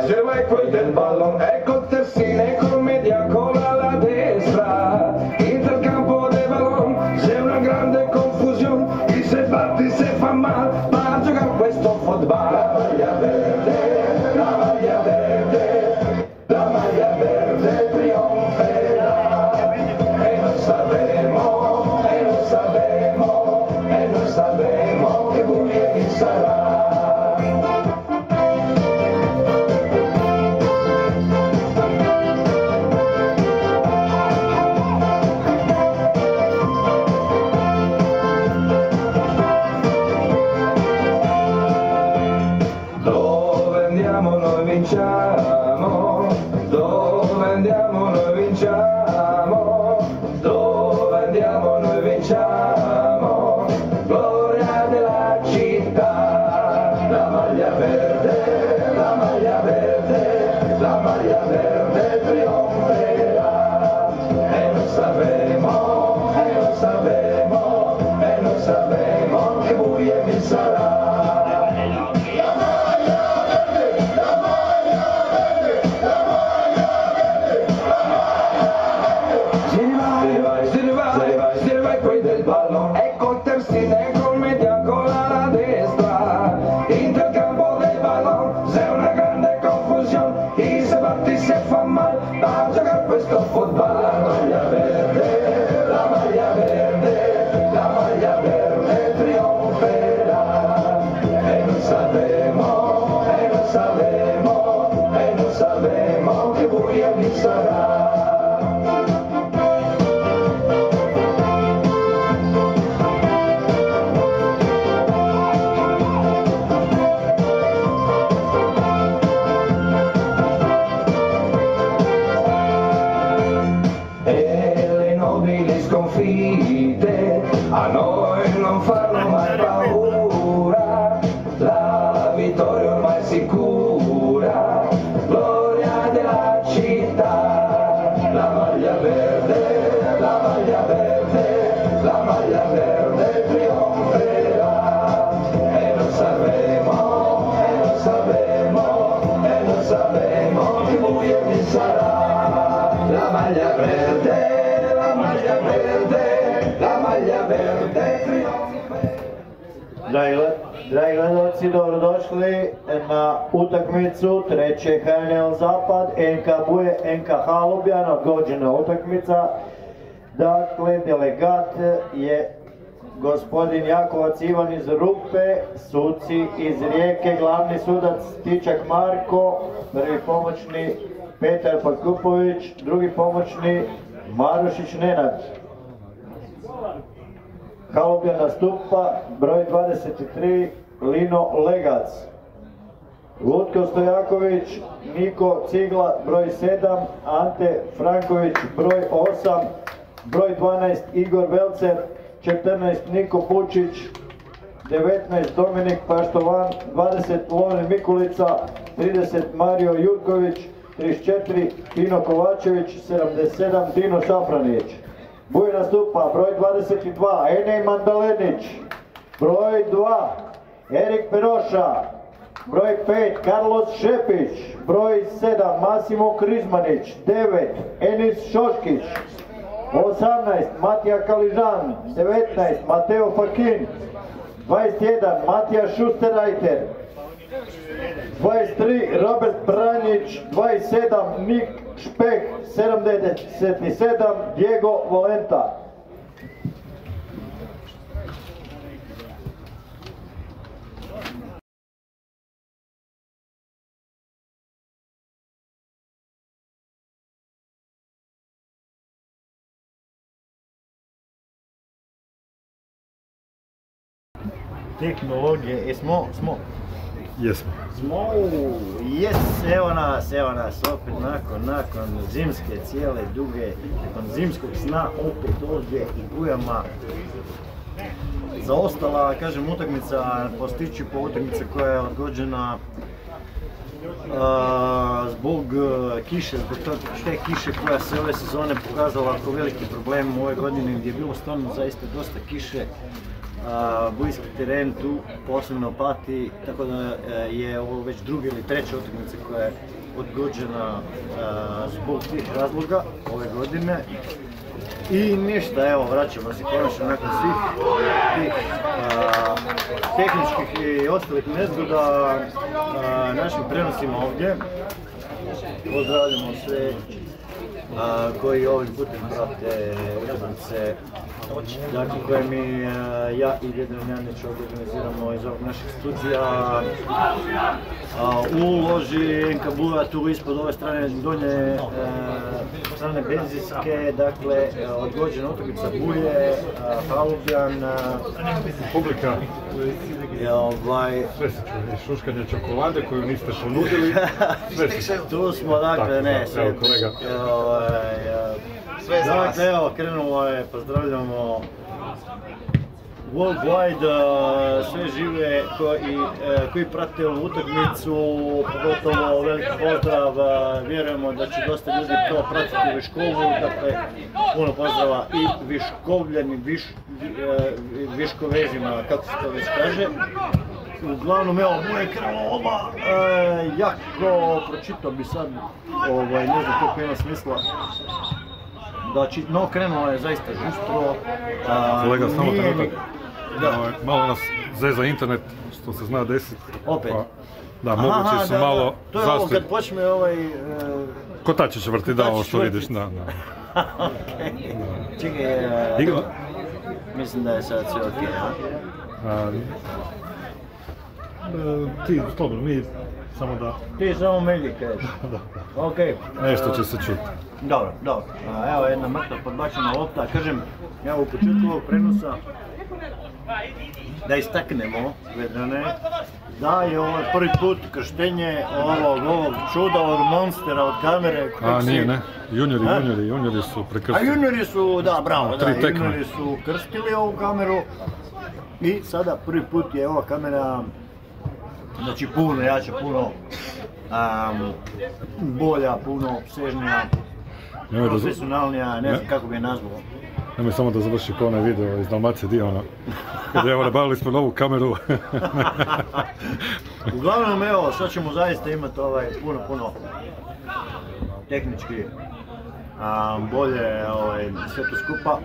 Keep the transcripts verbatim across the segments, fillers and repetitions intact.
se vai quel del pallone, ecco terzine commedia con la destra, inter campo de ballon, c'è una grande confusione, chi se batti se fa mal, ma gioca questo football. La maglia verde, la maglia verde, la maglia verde trionferà, e non sapremo, e non sapremo, e non sapremo che buio chi sarà. Vinciamo, dove andiamo noi vinciamo, dove andiamo noi vinciamo, gloria della città, la maglia verde, la maglia verde, la maglia verde trionferà, e non sapremo, e non sapremo, e non sapremo che buio mi sarà. Ecco il terzine commedia con la destra, inter campo del ballon, c'è una grande confusione, chi se batti se fa mal, a giocare questo football. La maglia verde, la maglia verde, la maglia verde trionferà, e non sapremo, e non sapremo, e non sapremo che buio vi sarà. Sconfitte a noi non fanno mai paura, la vittoria ormai è sicura, gloria della città, la maglia verde, la maglia verde, la maglia verde trionferà, e non sapremo, e non sapremo, e non sapremo che buio mi sarà, la maglia verde. La maglia verde, la maglia verde Dragi, dragi gledalci, dobrodošli na utakmicu treće H N L Zapad, N K Buje, N K Halubjan, odgođena utakmica. Dakle, delegat je gospodin Jakovac Ivan iz Rupe, suci iz Rijeke, glavni sudac Tičak Marko, prvi pomoćni Petar Potkupović, drugi pomoćni Marušić Nenad. Halubjan nastupa broj dvadeset tri Lino Legac. Lutko Stojaković, Niko Cigla broj sedam, Ante Franković broj osam, broj dvanaest Igor Velcer, četrnaest Niko Pučić, devetnaest Dominik Paštovan, dvadeset Lovren Mikulica, trideset Mario Jurković, trideset četiri Tino Kovačević, sedamdeset sedam Tino Šafranić. Buje nastupa broj dvadeset dva Enej Mandalenić, broj dva Erik Peroša, broj pet Carlos Šepić, broj sedam Masimo Krizmanić, devet Enis Šoškić, osamnaest Matija Kaližan, devetnaest Mateo Fakin, dvadeset jedan Matija Šusterajter, dvadeset tri Robert Branjić, dvadeset sedam Nik Špeh, sedamdeset sedam Diego Volenta. Tehnologije, smo, smo. Jesmo. Smo, jes, evo nas, evo nas, opet nakon, nakon zimske cijele duge, nakon zimskog sna, opet ovdje i bujama. Zaostala, kažem, utakmica, postići po utakmice koja je odgođena a, zbog kiše, zbog te kiše koja se ove sezone pokazala kao veliki problem u ovoj godini gdje je bilo stvarno zaista dosta kiše. bliski teren tu posebno pati, tako da je ovo već druga ili treća utakmica koja je odgođena zbog tih razloga ove godine. I ništa, evo, vraćamo se konačno nakon svih tih a, tehničkih i ostalih nezgoda a, našim prenosima ovdje. Pozdravljamo sve a, koji ovim putem prate utakmice, dakle koje mi a, ja i Vedran Janić organiziramo iz ovog našeg studija a, u loži en ka Bua, tu ispod ove strane donje a, strane benzinske, dakle odgođena utakmica Buje, Halubjan, publika. Ovaj, Sve se čuje, i šuškanje čokolade koju niste ponudili. Sve se tu smo, dakle, ne, sve. Evo kolega. Sve za vas. Dakle, evo, krenulo je, pozdravljamo worldwide sve žive koji, koji prate ovu utakmicu, pogotovo veliki pozdrav, vjerujemo da će dosta ljudi to pratiti u Viškovu, dakle puno pozdrava i Viškovljani, viš, Viškovezima, kako se to već kaže. Uglavnom, evo, moje krenulo odmah, e, jako pročitao bi sad, ovaj, ne znam koliko ima smisla. Znači, no, krenulo je zaista žustro. Kolega, samo trenutak. Da. Malo nas zeza internet, što se zna desiti. Opet? Pa, da, moguće su malo zastoj. To je ovo kad počne ovaj... Uh... Kotačić vrti, da, ovo što vidiš, da, da. Okej. Čekaj, uh, mislim da je sad sve okej, a? Ti, slobodno, mi samo da... Ti samo meni kažeš. Okej. Nešto će se čuti. Dobro, dobro. Evo jedna mrtva podbačena lopta, kažem, evo u početku ovog prenosa da istaknemo, Vedrane, da je ovo prvi put krštenje ovog, ovog čuda, ovog monstera od kamere. A nije, ne, juniori, juniori, juniori su prekrstili. A juniori su, da, bravo, da, tekme. Juniori su krstili ovu kameru i sada prvi put je ova kamera, znači puno jača, puno um, bolja, puno opsežnija, profesionalnija, ne znam kako bi je nazvao. Nemoj samo da završi kao onaj video iz Dalmacije Dio, ono, kad je evo nabavili smo novu kameru. Uglavnom, evo, sad ćemo zaista imati ovaj puno, puno tehnički a, bolje ovaj, sve to skupa.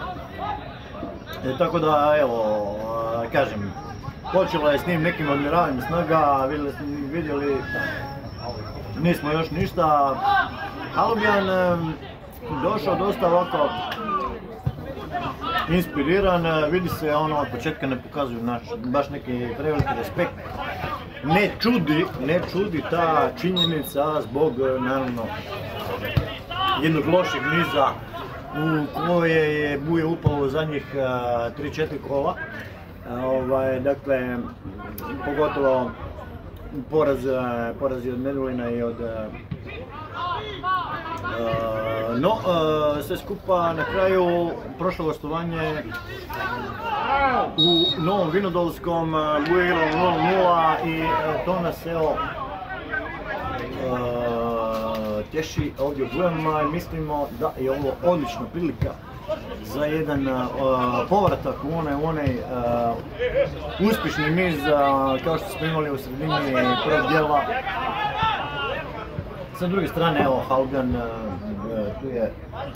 E, tako da, evo, a, kažem, počelo je s njim nekim odmiravanjem snaga, vidjeli, vidjeli, nismo još ništa. Halubjan došao dosta ovako inspiriran, vidi se ono od početka ne pokazuju naš baš neki preveliki respekt. Ne čudi, ne čudi ta činjenica zbog naravno jednog lošeg niza u koje je Buje upalo u zadnjih tri četiri kola. Ovaj, dakle, pogotovo poraz, poraz od Medulina i od Uh, no, uh, sve skupa na kraju prošlo gostovanje u Novom Vinodolskom, Buje igralo nula nula i uh, to nas evo uh, tješi ovdje u Bujama i mislimo da je ovo odlična prilika za jedan uh, povratak u onaj, onaj uh, uspješni niz uh, kao što smo imali u sredini prvog dijela. Sa druge strane, evo, Halubjan tu je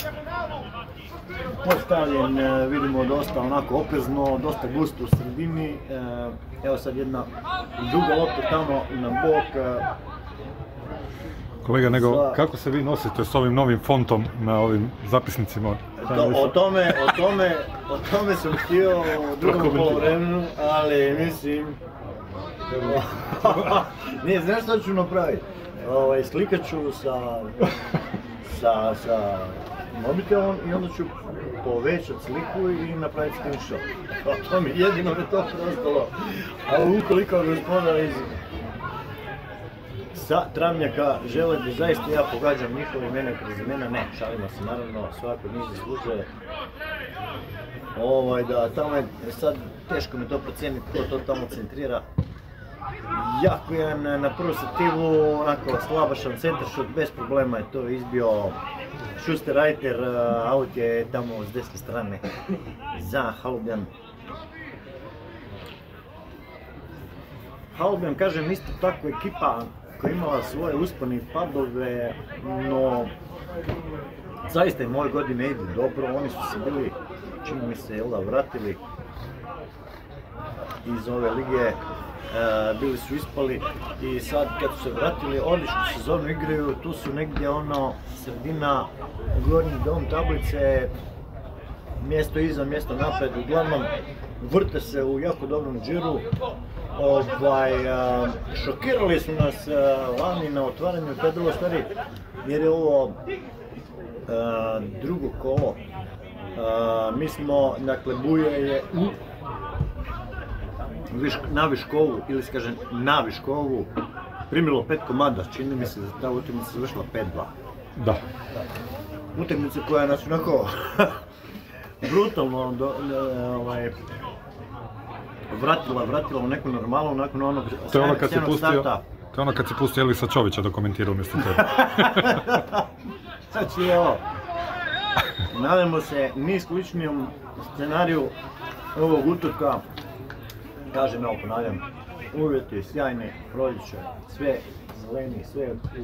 postavljen, vidimo dosta onako oprezno, dosta gusto u sredini. Evo sad jedna druga lopta tamo na bok. Kolega, nego kako se vi nosite s ovim novim fontom na ovim zapisnicima? O tome, o tome, o tome sam htio u drugom polovremenu, ali mislim... Nije, znaš što ću napraviti? Ovaj, slikat ću sa, sa, sa mobitelom i onda ću povećati sliku i napraviti screenshot. To mi jedino je to prostalo. A ukoliko gospoda iz sa Travnjaka žele da zaista ja pogađam njihove imena i prezimena, ne, šalimo se naravno, svako njih zaslužuje. Ovaj, da, tamo je sad teško mi to procijeniti, ko to tamo centrira. Jako je na prvu setivu, onako slabašan centaršut, bez problema je to izbio Schuster-Reiter, aut je tamo s desne strane za Halubjan. Halubjan, kažem, isto tako ekipa koja je imala svoje uspone i padove, no zaista im ove godine ide dobro, oni su se bili, čini mi se, jel da, vratili iz ove lige, e, bili su ispali i sad kad su se vratili, odličnu sezonu igraju, tu su negdje ono, sredina, gornji dom tablice, mjesto iza, mjesto napred, uglavnom vrte se u jako dobrom džiru. Ovaj, a, šokirali su nas a, lani na otvaranju pedalo stvari, jer je ovo a, drugo kolo. A, mi smo, dakle, Buje je u Viš, na Viškovu, ili se kaže na Viškovu, primilo pet komada, čini mi se da ta utakmica završila pet dva. Da. Utakmica koja nas onako brutalno do, ovaj, vratila, vratila u neku normalu, nakon onog To je ono kad si sjajnog pustio, starta. to je ono kad si pustio Elisa Čovića da komentira umjesto tebe. Znači evo, nadamo se niskoličnijom scenariju ovog utrka. Kažem, evo ponavljam, uvjeti sjajni, proljeće, sve zeleni, sve u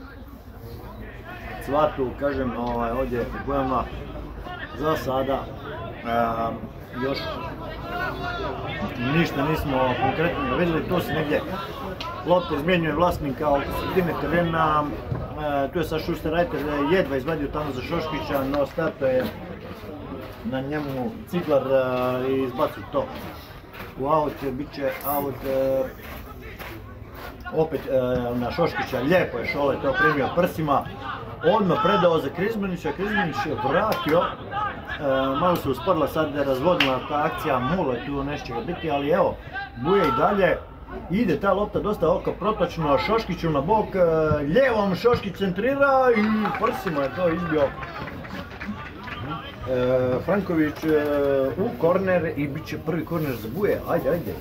cvatu, kažem, ovaj, ovdje u Bujama. Za sada um, još ništa nismo konkretno vidjeli, to se negdje lopta izmjenjuje vlasnika oko sredine terena, uh, tu je sad Šuster-Reiter jedva izvadio tamo za Šoškića, no starto je na njemu Ciglar uh, i izbacio to u aut, bit će aut uh, opet uh, na Šoškića, lijepo je Šole to primio prsima, odmah predao za Krizmanića, Krizmanić je vratio, e, malo se usporila, sad je razvodila ta akcija, moglo je tu nešto biti, ali evo, Buje i dalje, ide ta lopta dosta oko protočno, Šoškiću na bok, e, lijevom Šoškić centrira i prsima je to izbio e, Franković e, u korner i bit će prvi korner za Buje, ajde, ajde.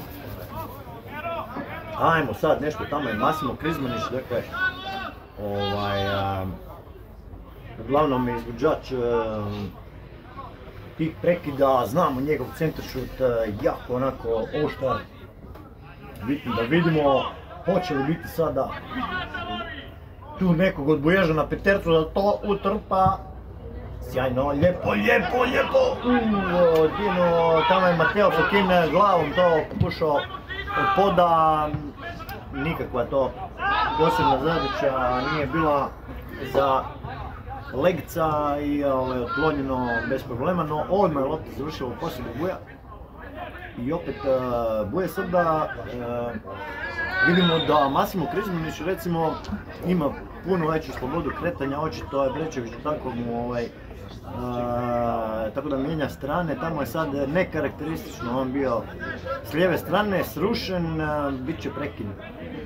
Ajmo sad nešto tamo je Masimo Krizmanić, dakle, ovaj, a, uglavnom je izvođač uh, tih prekida, znamo njegov centaršut, uh, jako onako oštar. Bitno da vidimo hoće li biti sada tu nekog od Buježa na petercu da to utrpa. Sjajno, lijepo, lijepo, lijepo! Uh, Dino, tamo je Mateo Fokin glavom to pokušao od poda. Nikakva to posebna zadaća nije bila za Legca i ovaj, otklonjeno bez problema, no odmah je lopta završila u posjedu Buja. I opet uh, Buje sada uh, vidimo da Masimo Krizmanić recimo ima puno veću slobodu kretanja, očito je Brečević tako mu ovaj, uh, tako da mijenja strane, tamo je sad nekarakteristično on bio s lijeve strane, srušen, uh, bit će prekinut.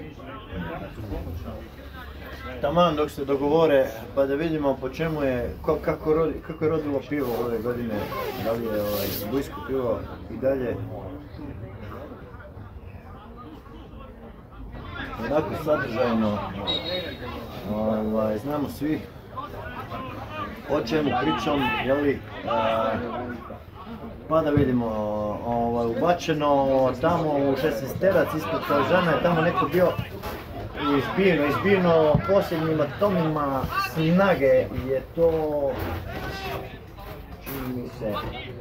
Taman dok se dogovore pa da vidimo po čemu je, kako, rodi, kako je rodilo pivo ove godine, da li je ovaj, bujsko pivo i dalje. Onako sadržajno, ovaj, znamo svi o čemu pričam, jeli, a, pa da vidimo, ovaj, ubačeno tamo u šesnaesterac ispod Kaležana je tamo neko bio izbijeno, izbijeno posljednjim atomima snage je to, čini mi se,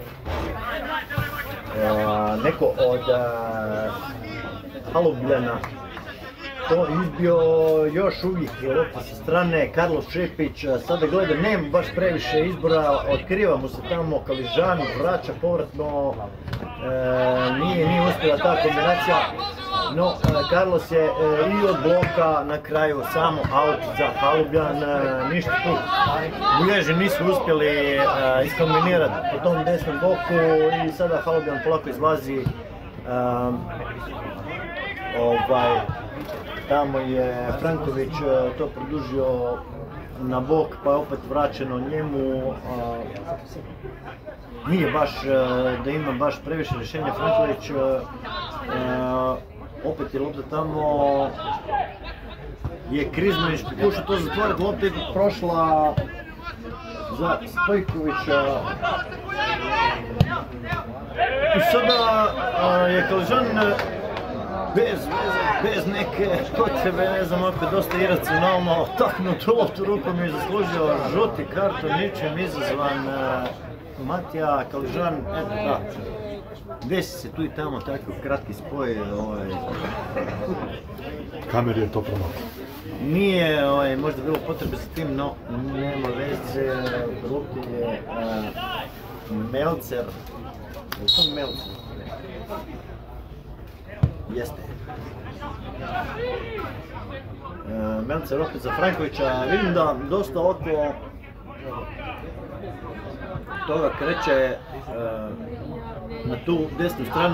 a, neko od a, Halubljana to izbio još uvijek je lopta sa strane, Carlos Šepić, sada gleda, nema baš previše izbora, otkriva mu se tamo Kaležan, vraća povratno, e, nije, nije uspjela ta kombinacija. No, Carlos je i od bloka na kraju samo out za Halubljan, ništa tu. Buježi nisu uspjeli iskombinirati po tom desnom boku i sada Halubljan polako izlazi. Um, ovaj, tamo je Franković to produžio na bok pa je opet vraćeno njemu. Uh, nije baš da ima baš previše rješenja Franković. Uh, opet je lopta tamo, je Krizmanić pokušao to zatvoriti, lopta je prošla za Stojkovića. I sada a, je Kaležan bez veze, bez neke potrebe, ne znam, ako je dosta iracionalno taknuo tu loptu rukom i zaslužio žuti karton, ničem izazvan. Matija Kaližan, eto da, desi se tu i tamo takav kratki spoj. Ovaj. Kamer je to promašao. Nije ovaj, možda bilo potrebe sa tim, no nema veze, lopti je uh, Melcer. Je to Melcer? Jeste. Uh, Melcer opet za Frankovića, vidim da dosta oko toga kreće uh, na tu desnu stranu.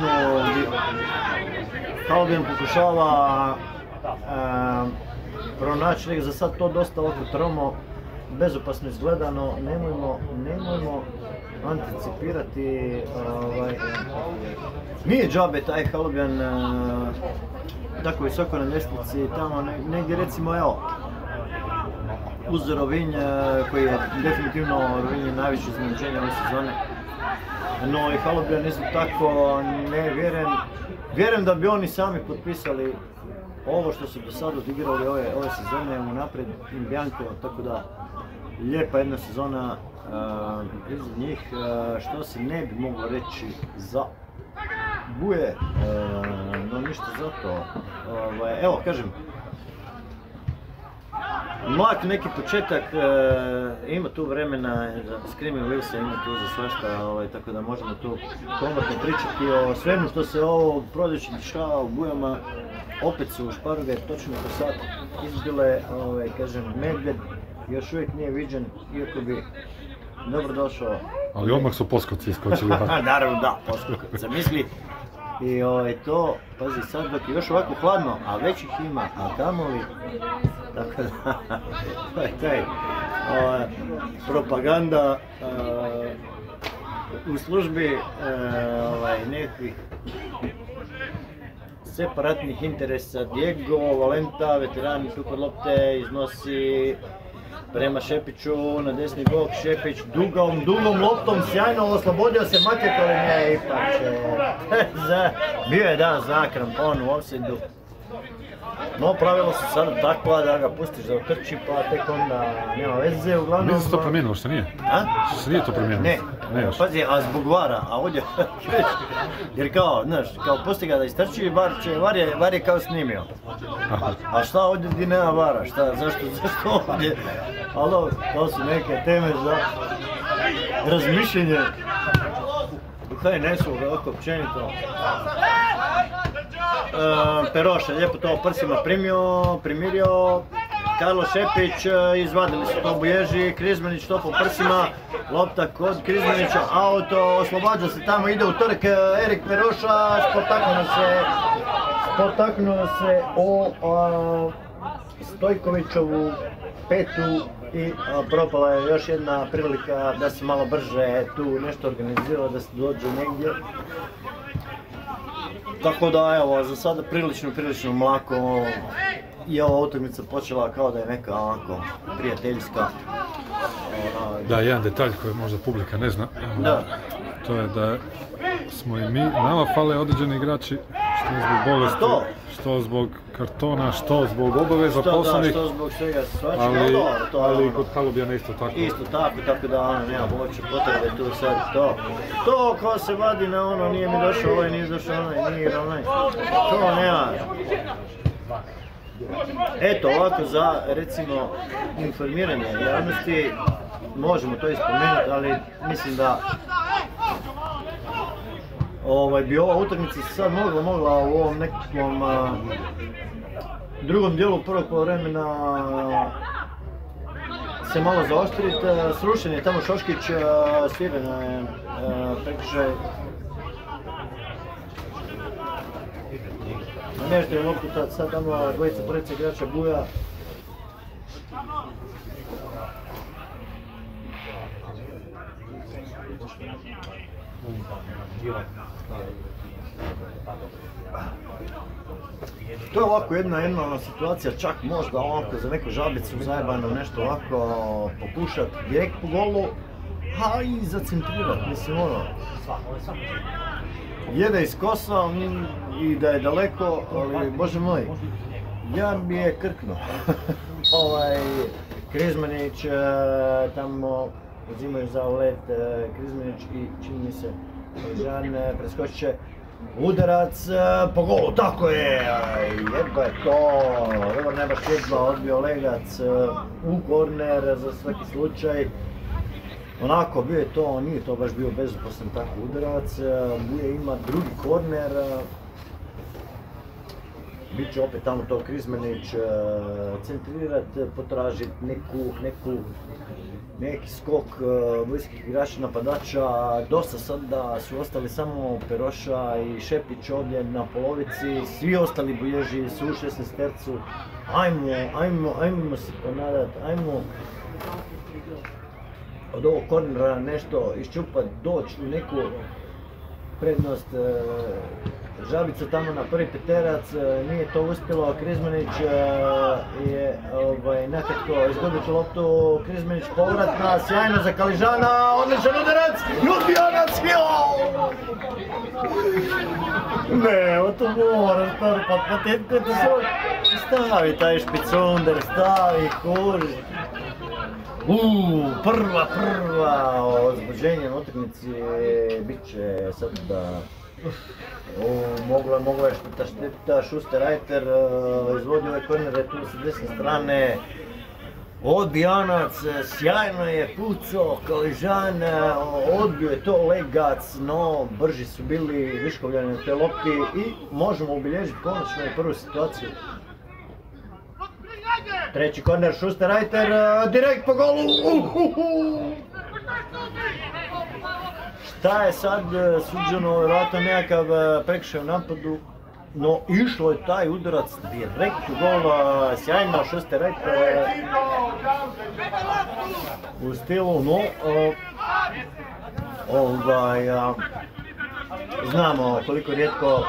Halubjan pokušava uh, pronaći nek za sad to dosta oko tromo, bezopasno izgledano, nemojmo, nemojmo anticipirati, ovaj, nije džabe taj Halubjan uh, tako visoko na desnici, tamo negdje recimo evo, uz Rovinj koji je definitivno Rovinj najviše iznenađenja ove sezone. No i Halubjan isto tako, ne vjerujem, vjerujem da bi oni sami potpisali ovo što su do sada odigrali ove, ove sezone unaprijed im Bianco, tako da lijepa jedna sezona uh, iza njih, uh, što se ne bi moglo reći za Buje, uh, no ništa za to. Uh, evo kažem, mlak neki početak, e, ima tu vremena, Skrimi Wilson ima tu za svašta, ovaj, tako da možemo tu komotno pričati o svemu što se ovo proljeće dešava u Bujama. Opet su šparoge točno po sat izbile, ovaj, kažem, medvjed još uvijek nije viđen, iako bi dobro došao. Ali odmah su poskoci iskočili. Naravno da, poskoci, zamisli. I ovaj, to, pazi sad dok je još ovako hladno, a već ih ima, a kamoli, tako da, to je taj ovaj, propaganda ovaj, u službi ovaj, nekih separatnih interesa. Diego Valenta, veteran tu kod lopte, iznosi prema Šepiću na desni bok, Šepić dugom, dugom loptom, sjajno oslobodio se Matija, ali ne, ipak će, bio je da za krampon u offside-u. No, pravila su sada takva da ga pustiš da utrči, pa tek onda nema veze, uglavnom... Mislim se to promijenilo, što nije? A? Što se nije to promijenilo? Ne, ne još. Pazi, a zbog vara, a ovdje, jer kao, znaš, kao pusti ga da istrči, var, će, var, je, var je kao snimio. Aha. A šta ovdje gdje nema vara, šta, zašto, zašto ovdje? Alo, to su neke teme za razmišljenje u H N S-u, ovako općenito. Uh, Peroša lijepo to prsima primio, primirio, Karlo Šepić, uh, izvadili su to Buježi, Krizmanić to po prsima, lopta kod Krizmanića, auto, oslobađa se tamo, ide u trk, Erik Peroša, spotaknuo se, spotaknuo se o uh, Stojkovićovu petu i uh, propala je još jedna prilika da se malo brže tu nešto organiziralo, da se dođe negdje. Tako da evo, za sada prilično, prilično mlako i ova utakmica počela kao da je neka onako prijateljska. Da, jedan detalj koji možda publika ne zna, Da. to je da smo i mi, nama fale određeni igrači, što zbog bolesti, To? što zbog kartona, što zbog obaveza Što da, poslovnih, što zbog svega svačega, ali, dobro, to je ali ono, kod Halubjana isto tako. isto tako, tako da ono, nema uopće potrebe tu sad to. To ko se vadi na ono, nije mi došao ovaj, nije došao onaj, nije onaj, to nema. Eto, ovako za, recimo, informiranje javnosti, možemo to ispomenuti, ali mislim da ovaj, bi ova utakmica se sad mogla, mogla u ovom nekom a, drugom dijelu prvog poluvremena se malo zaoštriti. Srušen je tamo Šoškić, svirana je prekršaj. Nešto je loptu sad tamo dvojica porica igrača Buja. To je ovako jedna jedna situacija, čak možda ovako za neku žabicu zajebano nešto ovako pokušat direkt po golu, a i zacentrirat, mislim ono. jede iz kosa mm, i da je daleko, ali bože moj, ja bi je krknuo. ovaj, Krizmanić, e, tamo uzimaju za ulet e, Krizmanić i čini mi se Žan e, preskočit će udarac e, po golu, tako je, aj, jedva je to, dobro ne baš jedva, odbio Legac e, u korner za svaki slučaj. Onako, bio je to, nije to baš bio bezopastan takav udarac, Buje ima drugi korner, bit će opet tamo to Krizmanić centrirat, potražit neku, neku, neki skok bliskih igrača napadača, dosta sada su ostali samo Peroša i Šepić ovdje na polovici, svi ostali Buježi su u šesnaestercu, ajmo, ajmo, ajmo se ponadat, ajmo od ovog kornera nešto iščupat, doći u neku prednost. Žabica tamo na prvi peterac, nije to uspjelo, Krizmanić je ovaj, nekako izgubio tu loptu, Krizmanić povratna, sjajno za Kaližana, odličan udarac, Ljubljanac, jao! Ne, o to moram strpat, patetko je to svoj, stavi taj špicunder, stavi kurž. Uuu, prva, prva uzbuđenje na utakmici bit će sad da moglo je, moglo je šteta, šteta, Šuster-Rajter izvodi ove kornere tu sa desne strane, odbijanac, sjajno je pucao Kaližan, odbio je to Legac, no brži su bili Viškovljani na te lopti i možemo obilježiti konačno i prvu situaciju. Treći korner, Šuster-Rajter, direkt po golu, uhuhu. Šta je sad suđeno, vjerojatno nekakav prekršaj u napadu, no išlo je taj udarac direkt u gol, sjajno Šuster-Rajter u stilu, no ovaj, znamo koliko rijetko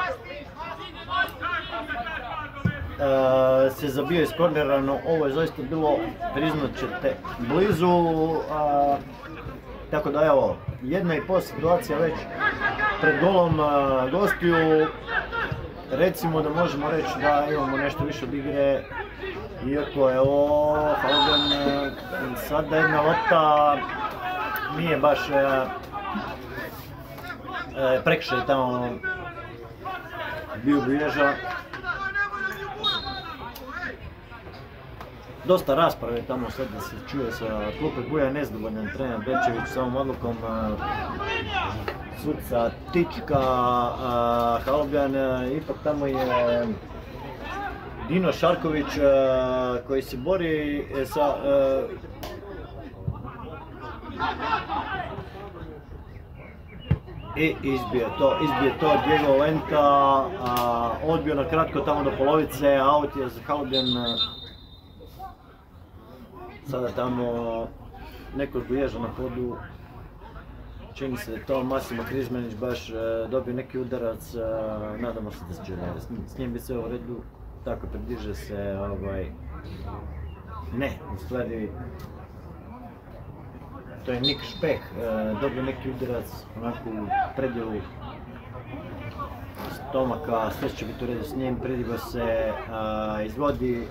Uh, se zabio iz kornera, no ovo je zaista bilo, priznat ćete, blizu, uh, tako da evo, jedna i pol situacija već pred golom uh, gostiju, recimo da možemo reći da imamo nešto više od igre, iako je ovo Haugen, uh, sada jedna lopta nije baš uh, uh, prekršaj tamo bio Buježa. Dosta rasprave tamo sad da se čuje sa klupe, Buja je nezadovoljan trener Bečević s ovom odlukom suca Tička, Haugen, ipak tamo je Dino Šarković koji se bori sa i izbije to, izbije to Diego Lenta, odbio na kratko tamo do polovice, out je za Haugen. Sada tamo neko Buježa na podu, čini se da je to Massimo Krizmanić baš dobio neki udarac, nadamo se da će s njim biti sve u redu, tako približe se ovaj, ne, u stvari to je Nik Špeh, dobio neki udarac onako u predjelu stomaka, sve će biti u redu s njim, predigo se, izvodi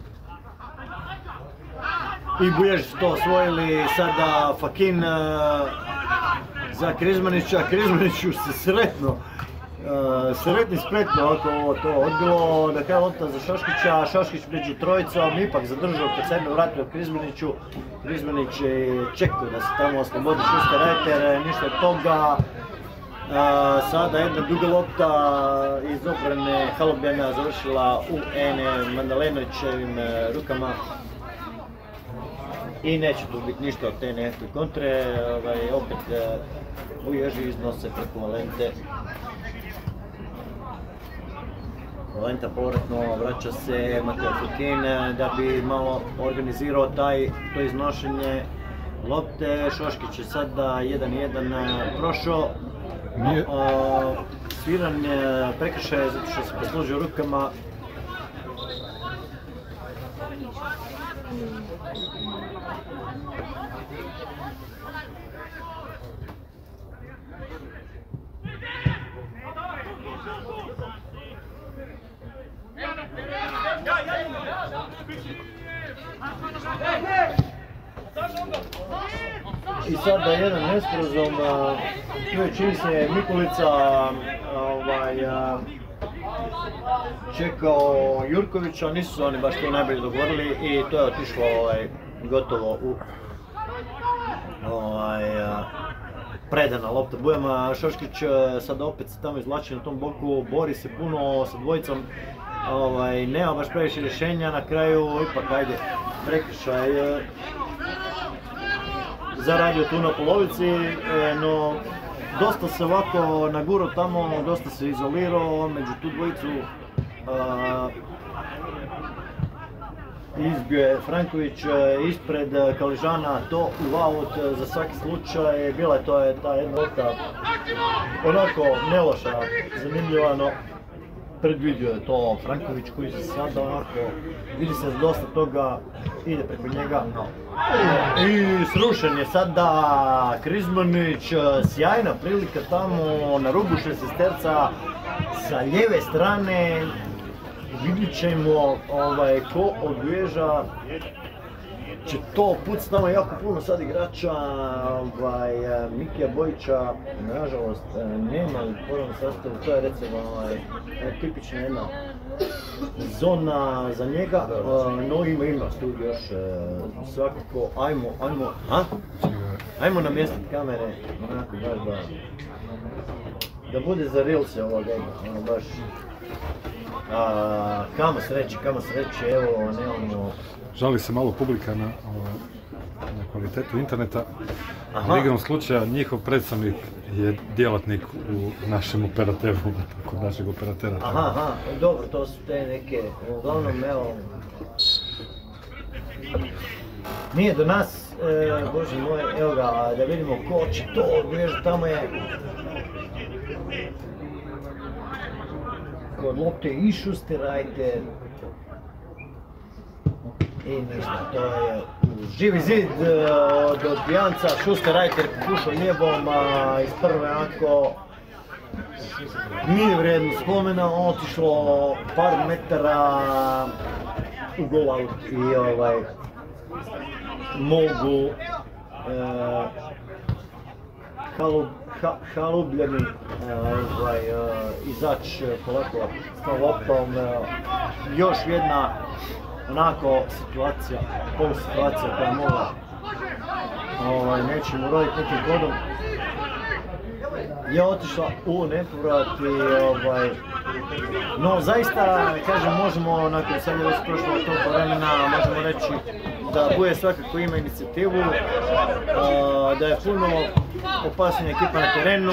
i Buježi su to osvojili, sada Fakin uh, za Krizmanića, Krizmaniću se sretno, uh, sretni spretno ako ovo to odbilo, da je lopta za Šoškića, Šoškić među trojicom, ipak zadržao kod sebe, vratio Krizmaniću, Krizmanić je čekao da se tamo oslobodi Šuster-Rajter, ništa od toga. Uh, sada jedna duga lopta iz obrane Halubjana završila u Ene Mandalenovićevim uh, rukama. I neće tu biti ništa od te nekakve kontre, ovaj, opet Buježi iznose preko Valente. Valenta povratno vraća se Mateo Futin da bi malo organizirao taj, to iznošenje lopte. Šoškić je sada jedan jedan prošao. Sviran prekršaj zato što se poslužio rukama. I sada jedan nesporazum, tu je čini se Mikulica ovaj, čekao Jurkovića, nisu se oni baš to najbolje dogovorili i to je otišlo ovaj, gotovo u ovaj, predana lopta Bujama. Šoškić sada opet se tamo izvlači na tom boku, bori se puno sa dvojicom, ovaj, nema baš previše rješenja, na kraju ipak ajde prekršaj zaradio tu na polovici, no dosta se ovako nagurao tamo, dosta se izolirao među tu dvojicu. Izbio je Franković ispred Kaližana, to u aut za svaki slučaj, bila je to je ta jedna lopta onako neloša, zanimljiva, no predvidio je to Franković koji se sada onako, vidi se dosta toga, ide preko njega. I srušen je sada Krizmanić, sjajna prilika tamo na rubu šestesterca sa lijeve strane. Vidjet ćemo ovaj, ko od Vježa će to pucati tamo jako puno sad igrača. Ovaj, Mikija Bojića nažalost nema u prvom sastavu, to je recimo ovaj, tipična jedna zona za njega, no ima ima tu još svakako, ajmo, ajmo, a? Ajmo namjestiti kamere, onako baš da, da bude za reelse ovoga, ono baš. A, kamo sreće, kamo sreće, evo, nemamo... Žali se malo publika na, na kvalitetu interneta. U igrom slučaja njihov predstavnik je djelatnik u našem operateru, kod našeg operatera. Aha, aha, dobro, to su te neke, uglavnom, evo... Nije do nas, e, bože moj, evo ga, da vidimo ko će to odbježati, tamo je... Kod lopte i Šusterajter i ništa, to je živi zid od odbijanca. Šusterajter pokušao lijevom iz prve, onako nije vrijedno spomena, otišlo par metara u gol out i ovaj mogu e, Halub, ha, Halubljani ovaj, izaći polako s tom loptom. Još jedna onako situacija, pol situacija koja mogla ovaj, nećemo roditi nekim kodom, je otišla u nepovrat i ovaj, no zaista, kažem, možemo, nakon sad je već prošlo toliko vremena, možemo reći da Buje svakako ima inicijativu, da je puno opasnija ekipa na terenu.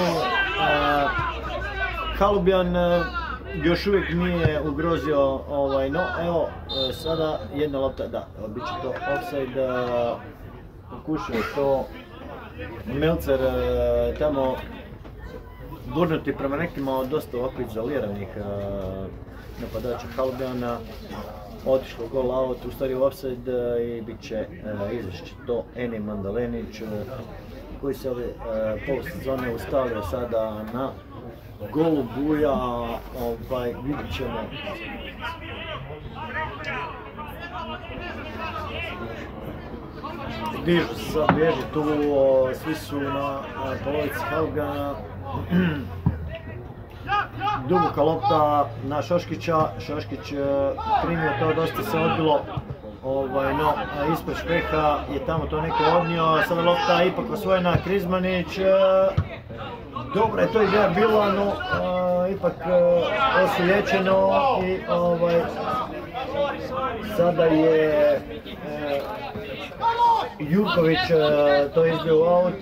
Halubjan još uvijek nije ugrozio, ovaj, no evo sada jedna lopta, da, bit će to offside, pokušao je to Melcer tamo gurnuti prema nekima dosta ovako izoliranih napadača Halubjana, otišlo gol out, u stvari offside i bit će izvješće to Eni Mandalenić koji se ove polusezone ustavio sada na golu Buja, ovaj, vidit ćemo. Dižu se sad, bježi tu, svi su na polovici Halubjana. Duboka lopta na Šoškića, Šoškić primio to, dosta se odbilo, ovaj, no ispred Špeha je tamo to neko odnio, sada lopta ipak osvojena, Krizmanić, dobra je to ideja bila, no a, ipak osulječeno i ovaj, sada je e, Jurković to izbio u aut.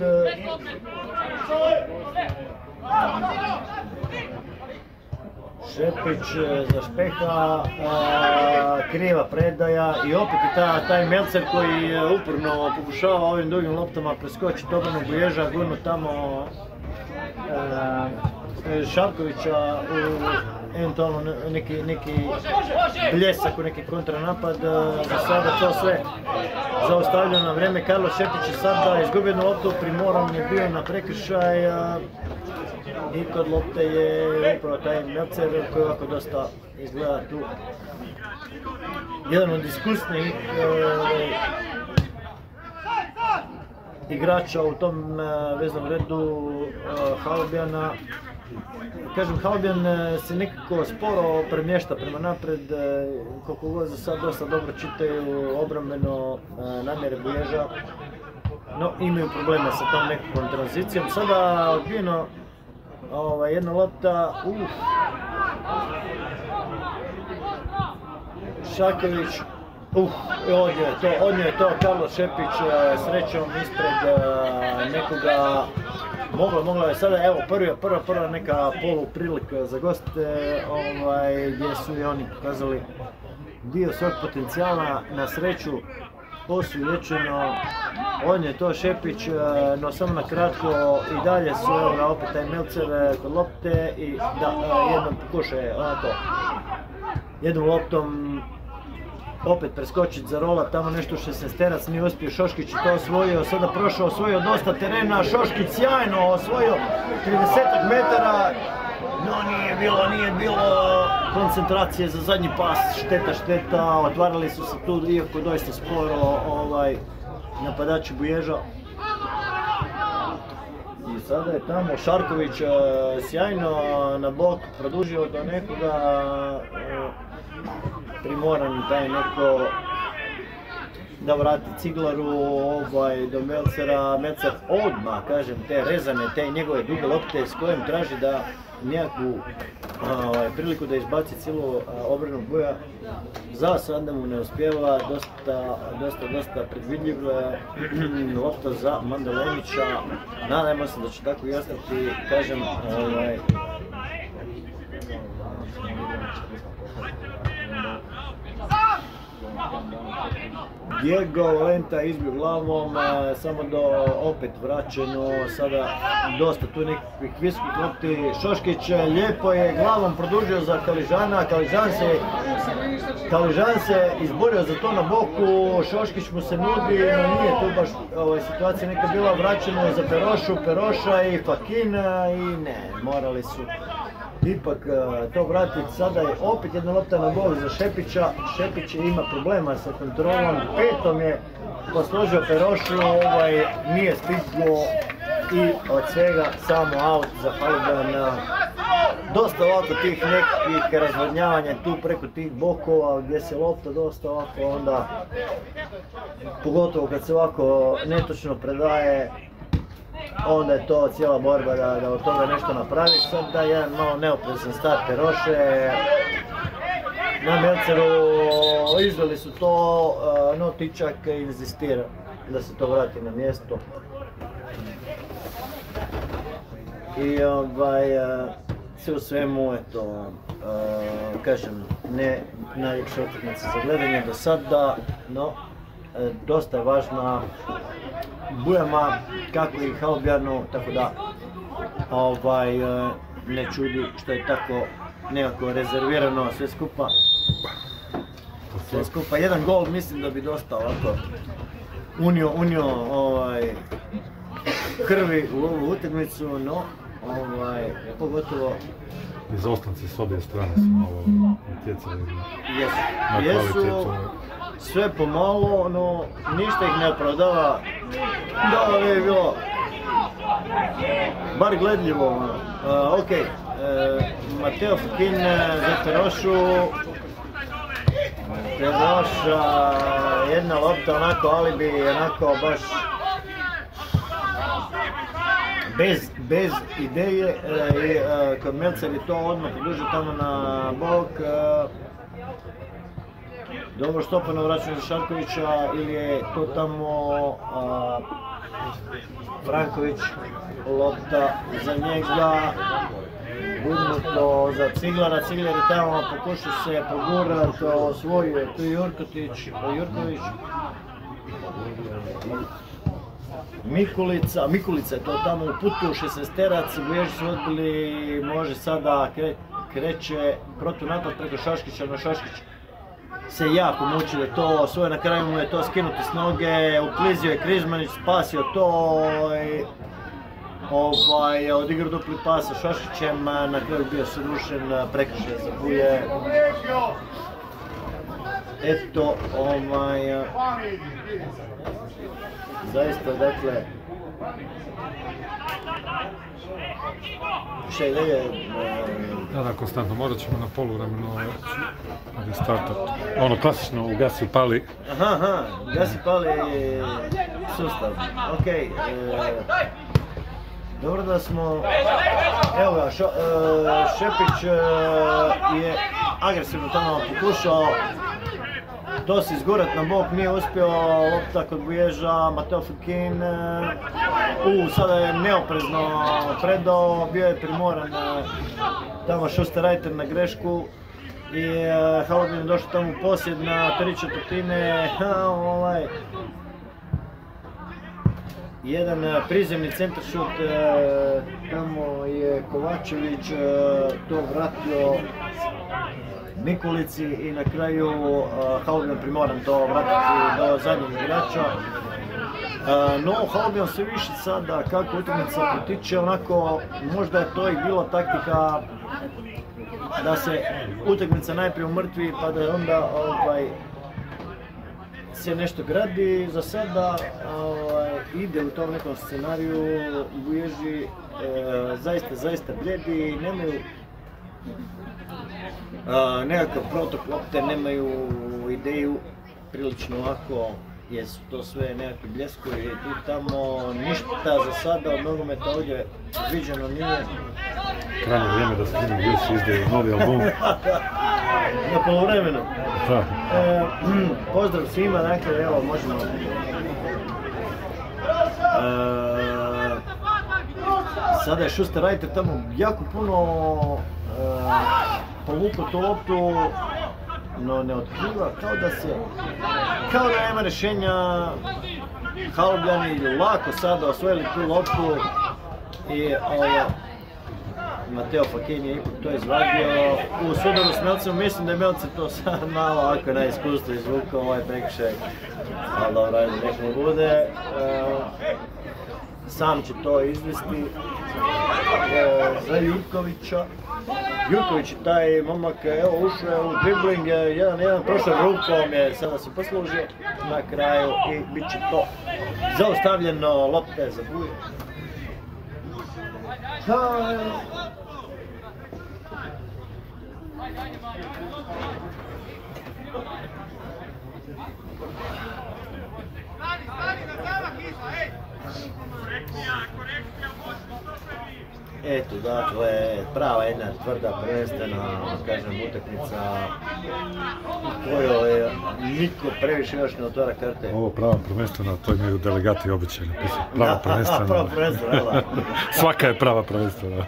Šepić za Špeha, a, kriva predaja i opet je ta, taj Melcer koji uporno pokušava ovim dugim loptama preskočiti obranog Buježa, gurnu tamo a, Šarkovića u eventualno neki, neki bljesak u neki kontranapad. Za sada to sve zaustavljeno na vrijeme. Karlo Šepić je sada izgubio jednu loptu, primoran je bio na prekršaj. i kod lopte je upravo taj Melcer koji ovako dosta izgleda tu jedan od iskusnijih e, igrača u tom e, veznom redu e, Halubjana. Kažem, Halubjan se nekako sporo premješta prema napred, koliko god za sad dosta dobro čitaju obrambeno namjere Buježa, no imaju problema sa tom nekakvom tranzicijom. Sada odbijeno ovaj, jedna lopta, uf, Šaković, uf, odnio je to, odnio je to Karlo Šepić srećom ispred nekoga. Mogla, mogla je sada, evo, prva, prva, prva neka polu prilika za goste, ovaj, gdje su i oni pokazali dio svog potencijala. Na sreću, posulječeno, on je to Šepić, no samo na kratko i dalje su, evo ga, opet taj Melcer kod lopte i da, jednom pokušaj, onako, jednom loptom opet preskočiti za rola, tamo nešto šesnaesterac nije uspio, Šoškić je to osvojio, sada prošao, osvojio dosta terena, Šoškić sjajno osvojio tridesetak metara, no nije bilo, nije bilo koncentracije za zadnji pas, šteta, šteta, otvarali su se tu, iako doista sporo, ovaj, napadači Buježa. I sada je tamo Šarković sjajno na bok, produžio do nekoga, primoran taj neko da vrati Ciglaru ovaj, do Melcera. Melcer odmah, kažem, te rezane, te njegove duge lopte s kojim traži da nekakvu ovaj, priliku da izbaci cijelu obranu Buja. Za sada mu ne uspijeva, dosta, dosta, dosta predvidljiv lopta za Mandalenića. Nadajmo se da će tako i ostati, kažem, ovaj, Diego Valenta izbio glavom, samo do opet vraćeno, sada dosta tu nekakvih visokih lopti. Šoškić lijepo je glavom produžio za Kaližana, Kaližan se, Kaližan se izborio za to na boku, Šoškić mu se nudi, no nije tu baš ovaj, situacija neka bila, vraćeno za Perošu, Peroša i Fakina i ne, morali su ipak to vratiti. Sada je opet jedna lopta na gol za Šepića, Šepić ima problema sa kontrolom, petom je posložio Perošu, ovaj, nije stiglo i od svega samo aut za Halubjana. Dosta ovako tih nekakvih razvodnjavanja tu preko tih bokova gdje se lopta dosta ovako onda, pogotovo kad se ovako netočno predaje, onda je to cijela borba da, da od toga nešto napravi. Sad da jedan malo neoprezan start Peroše, na Melceru izveli su to, no Tičak inzistira da se to vrati na mjesto. I ovaj, sve u svemu, eto, kažem, ne najljepša utakmica za gledanje do sada, no dosta je važna Bujama, kako i Halubjanu, tako da ovaj, ne čudi što je tako nekako rezervirano sve skupa. Sve skupa, jedan gol mislim da bi dosta ovako unio, unio ovaj, krvi u ovu utakmicu, no ovaj, pogotovo izostanci s obje strane su malo utjecali na kvalitetu. Sve pomalo, no ništa ih ne opravdava, da ovo je bilo bar gledljivo. Uh, ok, uh, Mateo Fakin za Perošu, Peroša, jedna lopta onako alibi, onako baš bez, bez ideje, uh, i uh, kod Melcer je to odmah produžio tamo na bok. Uh, Dobro štopano vraćanje za Šarkovića ili je to tamo a, Franković, lopta za njega, gurnuto za Ciglara, Ciglar je tamo pokušao se pogurati, osvojio je tu Jurković, Jurković, Mikulica, Mikulica je to tamo u putu, šesnaesterac, Buježi su odbili, može sada kre, kreće protunapad preko Šaškića, no Šaškić se jako muči da to svoje, na kraju mu je to skinuti s noge, uklizio je Križmanić, spasio to i ovaj, odigrao dupli pas sa Šošićem, na kraju bio srušen, prekršaj za Buje. Eto, ovaj, zaista, dakle, še je, Da, da, konstantno, morat ćemo na poluvremenu restartat. Ono, klasično, ugasi, upali. Aha, aha, ugasi, pali sustav, okej. Dobro da smo, evo ga, Šepić je agresivno tamo pokušao to se izgurat na bok, nije uspio, lopta kod Buježa, Mateo Fukin, u, sada je neoprezno predao, bio je primoran tamo Schuster-Reiter na grešku i Halubin je došao tamo u posjed na tri četvrtine, ovaj, jedan prizemni centaršut, tamo je Kovačević to vratio Mikulici i na kraju Halubin primoran to vratiti do zadnjeg igrača. No, Halubin sve više sada kako utakmica potiče, onako možda je to i bila taktika da se utakmica najprije umrtvi pa da onda ovaj, se nešto gradi. Za sada ovaj, ide u tom nekom scenariju, Buježi e, zaista, zaista bljedi, nemaju Uh, nekakav protok lopte, nemaju ideju, prilično ovako jesu to sve nekakvi bljeskovi i tu tamo, ništa za sada od nogometa ovdje viđeno nije. Krajnje vrijeme da se Kino Juice izdaju novi album. Na poluvremenu. Da. E, pozdrav svima, dakle, evo možemo. E, sada je Schuster-Reiter tamo jako puno e, povukao tu loptu, no ne otkriva, kao da se, kao da nema rješenja. Halubljani lako sada osvojili tu loptu i ovaj, Mateo Fukin je ipak to izvadio. U sudaru s Melcem, mislim da je Melce to sad malo ako na iskustvu izvukao ovaj prekršaj, ali dobro, ajde nekom bude. E, sam će to izvesti e, za Jurkovića. Jurković je taj momak, evo ušao je u dribling, jedan jedan prošao rukom je, sada se poslužio na kraju i bit će to zaustavljeno, lopte za Buje. Eto, dakle, prava jedna tvrda, prvenstvena, kažem, utakmica u kojoj niko previše još ne otvara karte. Ovo prava prvenstvena, to imaju delegati običaj napisati. Prava prvenstvena. Prava prvenstvena, da. Svaka je prava prvenstvena.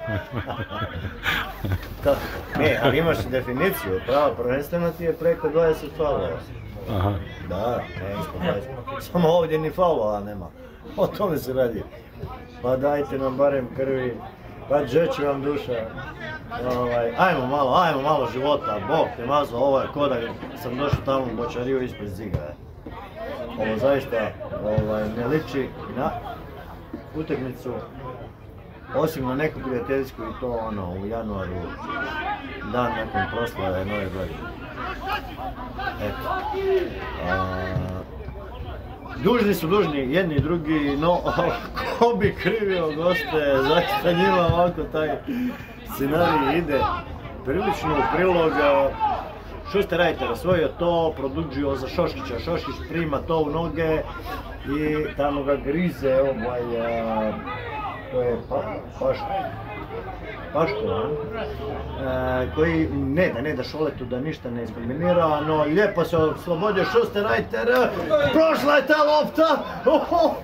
Ne, ali imaš definiciju, prava prvenstvena ti je preko dvadeset faulova. Aha. Da, ne, ispod dvadeset. Samo ovdje ni faulova nema. O tome se radi. Pa dajte nam barem krvi. Pa džeće vam duša, ovaj, ajmo malo, ajmo malo života, Bog te mazao, ovo je ko da sam došao tamo u Bočariju ispred ziga. Ovo zaista ovaj, ne liči na utakmicu, osim na neku prijateljsku i to ono u januaru, dan nakon proslave nove godine. Eto. A, dužni su dužni, jedni i drugi, no ko bi krivio goste, zaista njima ovako taj scenarij ide prilično u prilog. Schuster-Reiter osvojio to, produžio za Šoškića, Šoškić prima to u noge i tamo ga grize ovaj, to je pa, Paško, Paško, a? E, koji ne da ne da Šoletu da ništa ne iskombinira, no lijepo se oslobodio Schuster-Reiter, prošla je ta lopta, oho,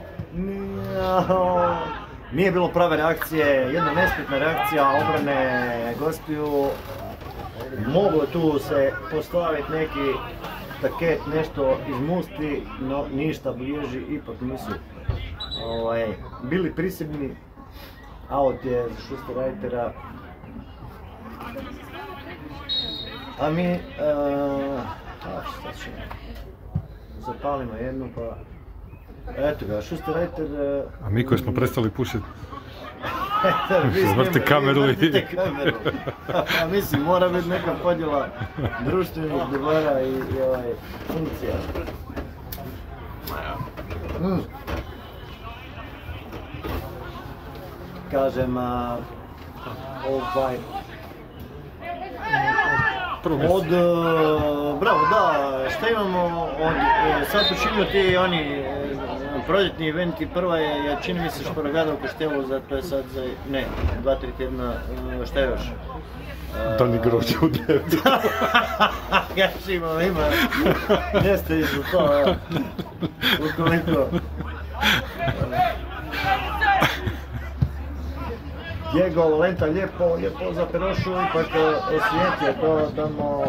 nije bilo prave reakcije, jedna nespretna reakcija obrane gostiju, moglo tu se postaviti neki taket, nešto izmusti, no ništa, Buježi ipak nisu ovaj, bili prisilni. Out je za Schuster-Reitera. A mi, uh, a šta ćemo, zapalimo jednu pa, eto ga, Schuster-Reiter. Uh, A mi koji smo prestali pušiti. Vrti kameru i... Vrtite kameru. A mislim, mora biti neka podjela društvenih dobara i, i ovaj, funkcija. Mm. Kažem, a, ovaj... Od, bravo, da, šta imamo od, sad počinju ti oni proljetni eventi, prva je, ja čini mi se Šparagada u Kaštelu, za to je sad za, ne, dva, tri tjedna, šta je još? Dani grožđe u devet. Ja što imam, ima, jeste i za to, ukoliko. Diego Valenta lijepo, lijepo za Perošu, ipak osvijetio to tamo.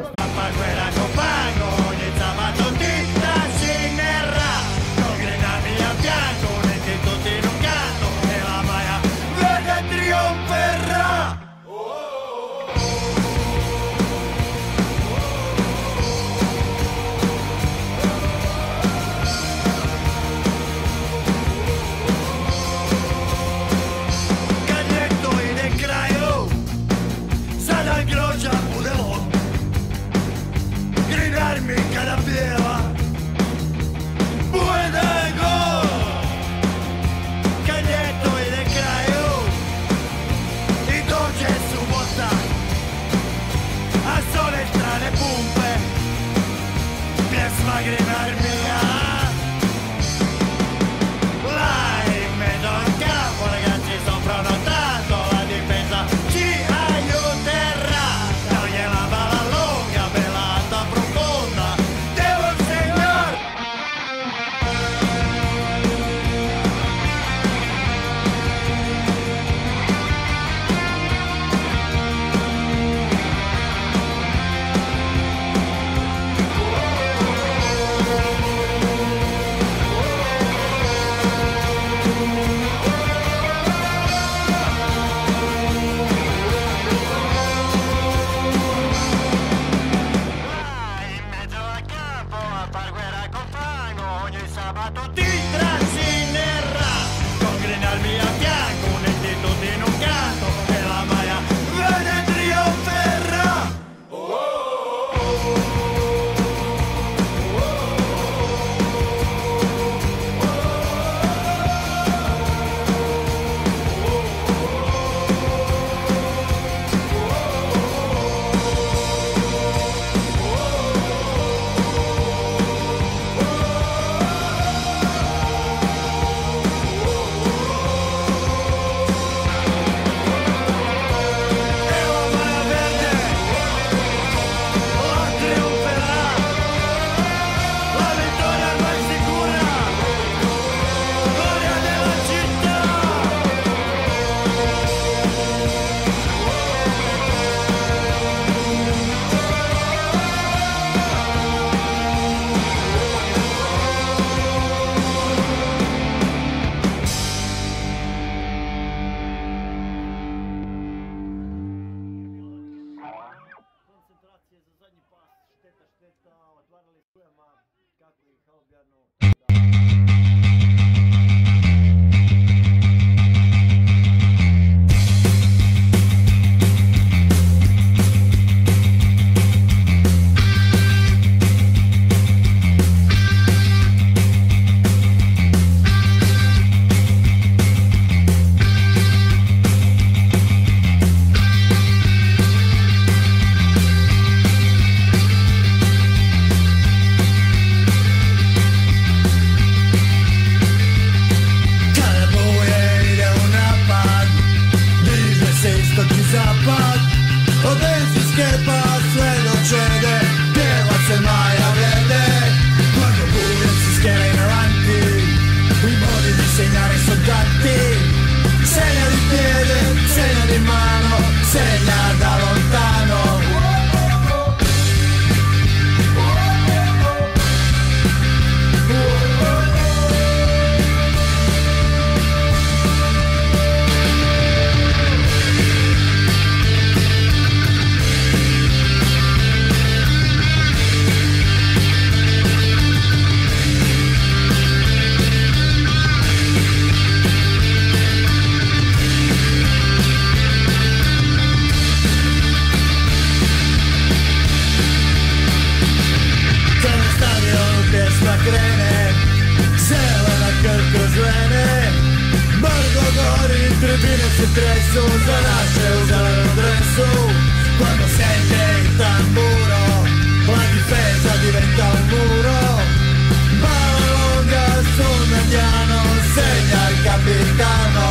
se tresu za naše u zelenom dresu. Quando sente il tamburo, mladi feza diventa un muro. Palla lunga sul mediano, segna il capitano.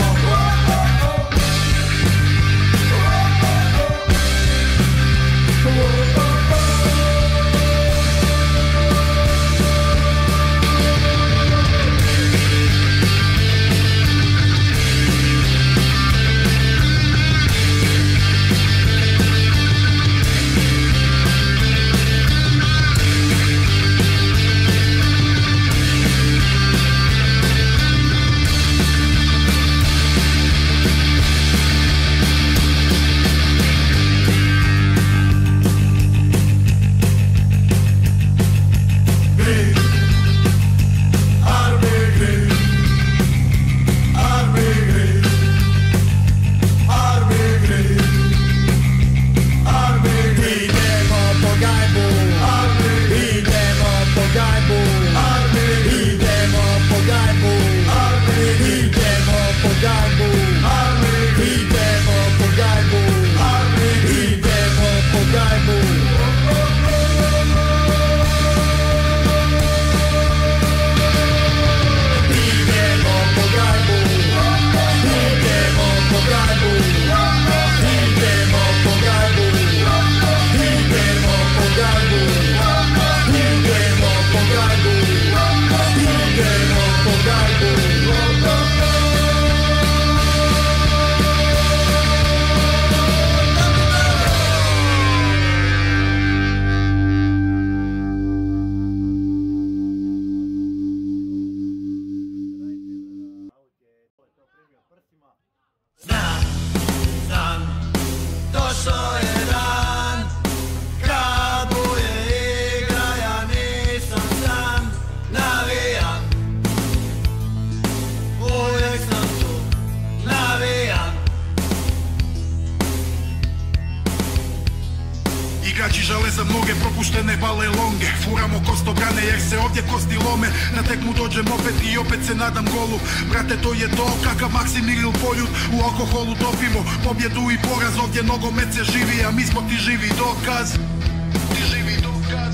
Igrači žele za mnoge propuštene balelonge. Furamo kostogane jer se ovdje kosti lome. Na tekmu dođem opet i opet se nadam golu. Brate, to je to, kakav Maksimir Poljud. U alkoholu topimo pobjedu i poraz. Ovdje nogomet se živi, a mi smo ti živi dokaz. Ti živi dokaz.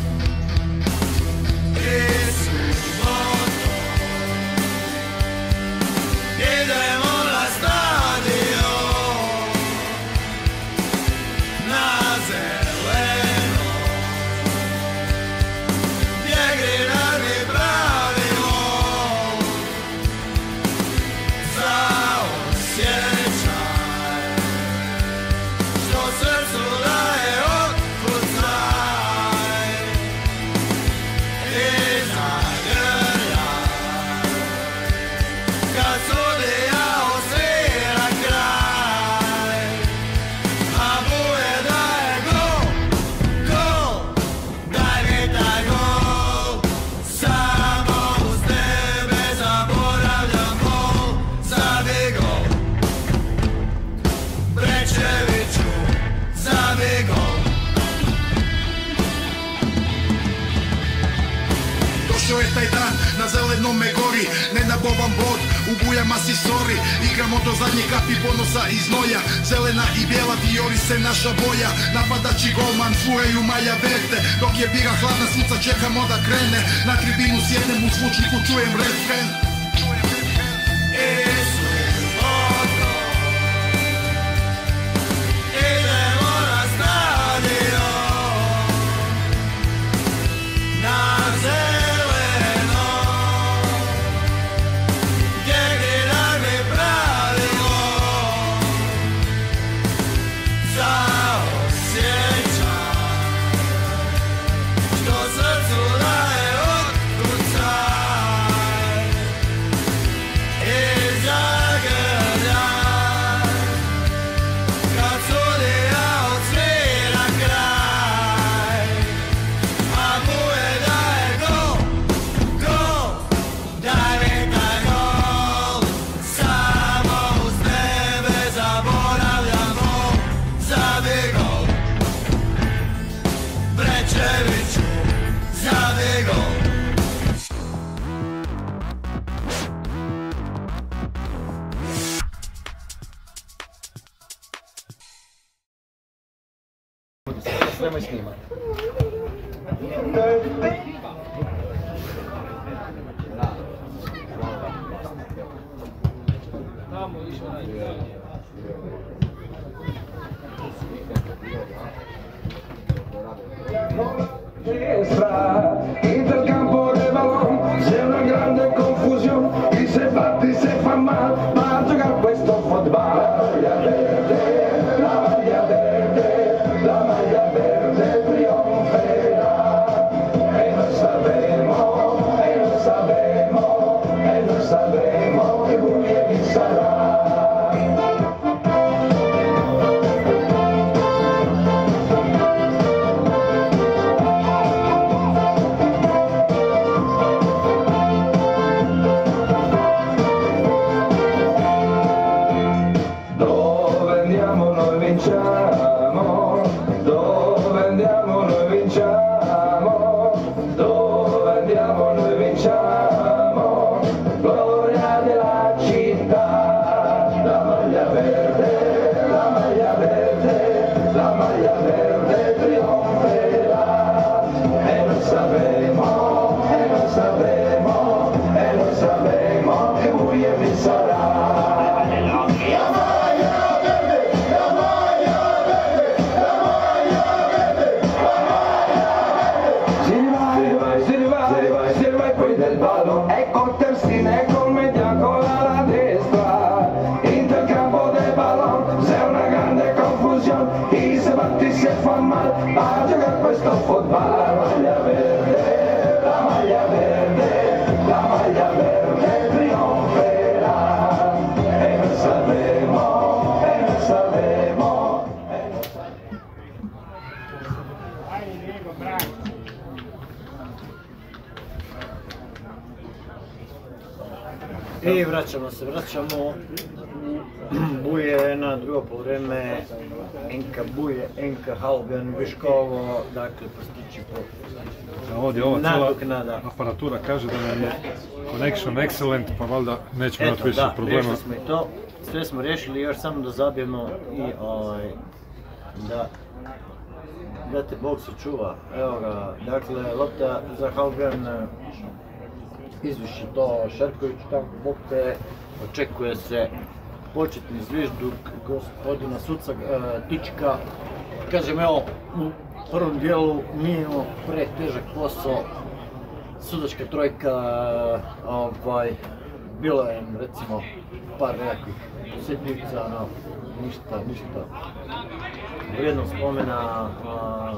Idemo na stadion, na zeleno, gdje grinari pravimo za osjećaj, što srcu daje otkucaj i zagrljaj. Kad sudija osvira kraj, a buje daje gol, gol, daj mi taj gol. Samo uz tebe zaboravljam bol, zabij gol. Brečeviću, zabij gol. Došao je taj dan, na zelenome gori, ne na boban bod, u bujama si sorry. Igramo do zadnje kapi ponosa i znoja, zelena i bijela vijori se naša boja. Napadač i golman furaju Maja Verte, dok je bira hladna svuca čekamo da krene. Na tribinu sjednem, u zvučniku čujem refren. Idemo na stadion, na zeleno, gdje grinari pravimo za osjećaj, što srcu daje otkucaj nemoj snimati. Destra, inter campo de balón, c'è una grande confusione, chi se batti se fa mal, ma a giocare questo football. La maglia verde, la maglia verde, la maglia verde trionferà. E noi sapremo, e noi sapremo, e noi sapremo che buia chi sarà. Ecco terzine col mediano alla destra, inter campo del ballon, c'è una grande confusione, chi se batti se fa mal, a giocare questo football. La maglia verde, la maglia verde, la maglia verde trionferà, e noi sapremo, e noi sapremo, e noi sapremo. I vraćamo se, vraćamo Buje na drugo polovreme, Enka Buje, Enka Halbjan, Viškovo, dakle postići po Ovdje ova cijela nadoknada. aparatura kaže da nam je connection excellent, pa valjda nećemo imati Eto, više da, problema. riješili smo i to, sve smo riješili, još samo da zabijemo i ovaj, da, da te Bog se čuva. Evo ga, dakle, lopta za Halbjan, izviši to Šerković, tamo lopte, očekuje se početni zvižduk gospodina suca Tička. Kažem, evo, u prvom dijelu nije imao pretežak posao, sudačka trojka, ovaj, bilo je recimo par nekakvih sitnica, no, ništa, ništa vrijedno spomena. A,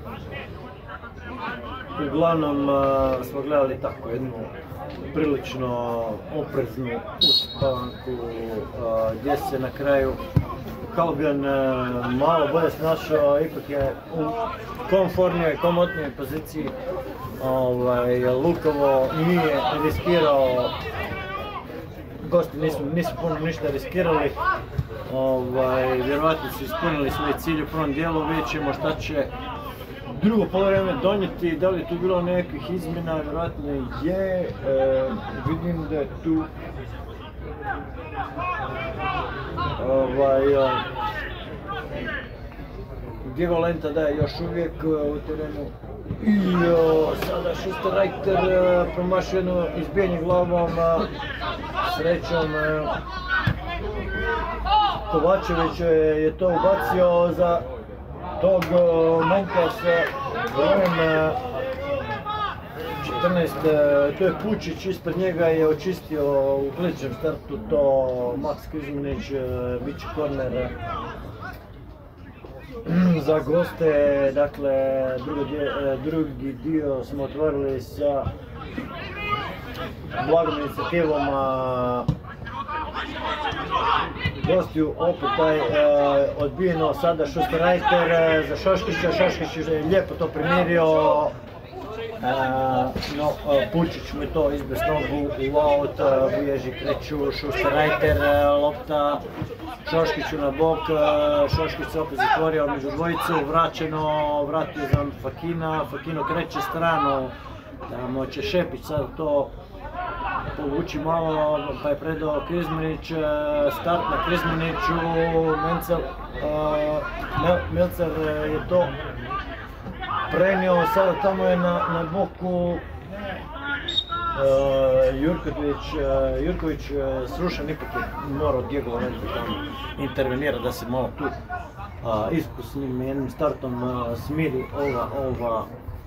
uglavnom a, smo gledali tako jednu prilično opreznu uspavanku gdje se na kraju Halbjan malo bolje snašao, ipak je u komfortnijoj, komotnijoj poziciji. Ovaj, Lukovo nije riskirao, gosti nisu, nisu puno ništa riskirali. Ovaj, vjerovatno su ispunili svoj cilj u prvom dijelu, vidjet ćemo šta će drugo polovreme donijeti, da li je tu bilo nekakvih izmjena, vjerojatno je, e, vidim da je tu ovaj, Diego Lenta da je još uvijek u terenu i o, sada Šusterajter promašio jedno izbijanje glavom, srećom Kovačević je to ubacio za tog momka s brojem četrnaest, to je Pučić, ispred njega je očistio u kličem startu to Maks Krizmanić, bit će korner za goste. Dakle, drugi dio, drugi dio smo otvorili sa blagom inicijativom gostiju, opet taj e, odbijeno sada Šusterajter e, za Šoškića, Šoškić je lijepo to primirio, e, no e, Pučić mu je to izbez nogu u aut, Buježi kreću, Šusterajter, e, lopta Šoškiću na bok, e, Šoškić se opet zatvorio među dvojicu, vraćeno, vratio za Fakina, Fakino kreće stranu, tamo će Šepić sad to povući malo, pa je predao Krizmanić, start na Krizmaniću, Mencel, uh, Melcer je to prenio, sada tamo je na, na boku uh, Jurković, uh, Jurković uh, srušen, ipak je morao Diego Valente tamo intervenirati da se malo tu uh, iskusnim jednim startom uh, smiri ova, ova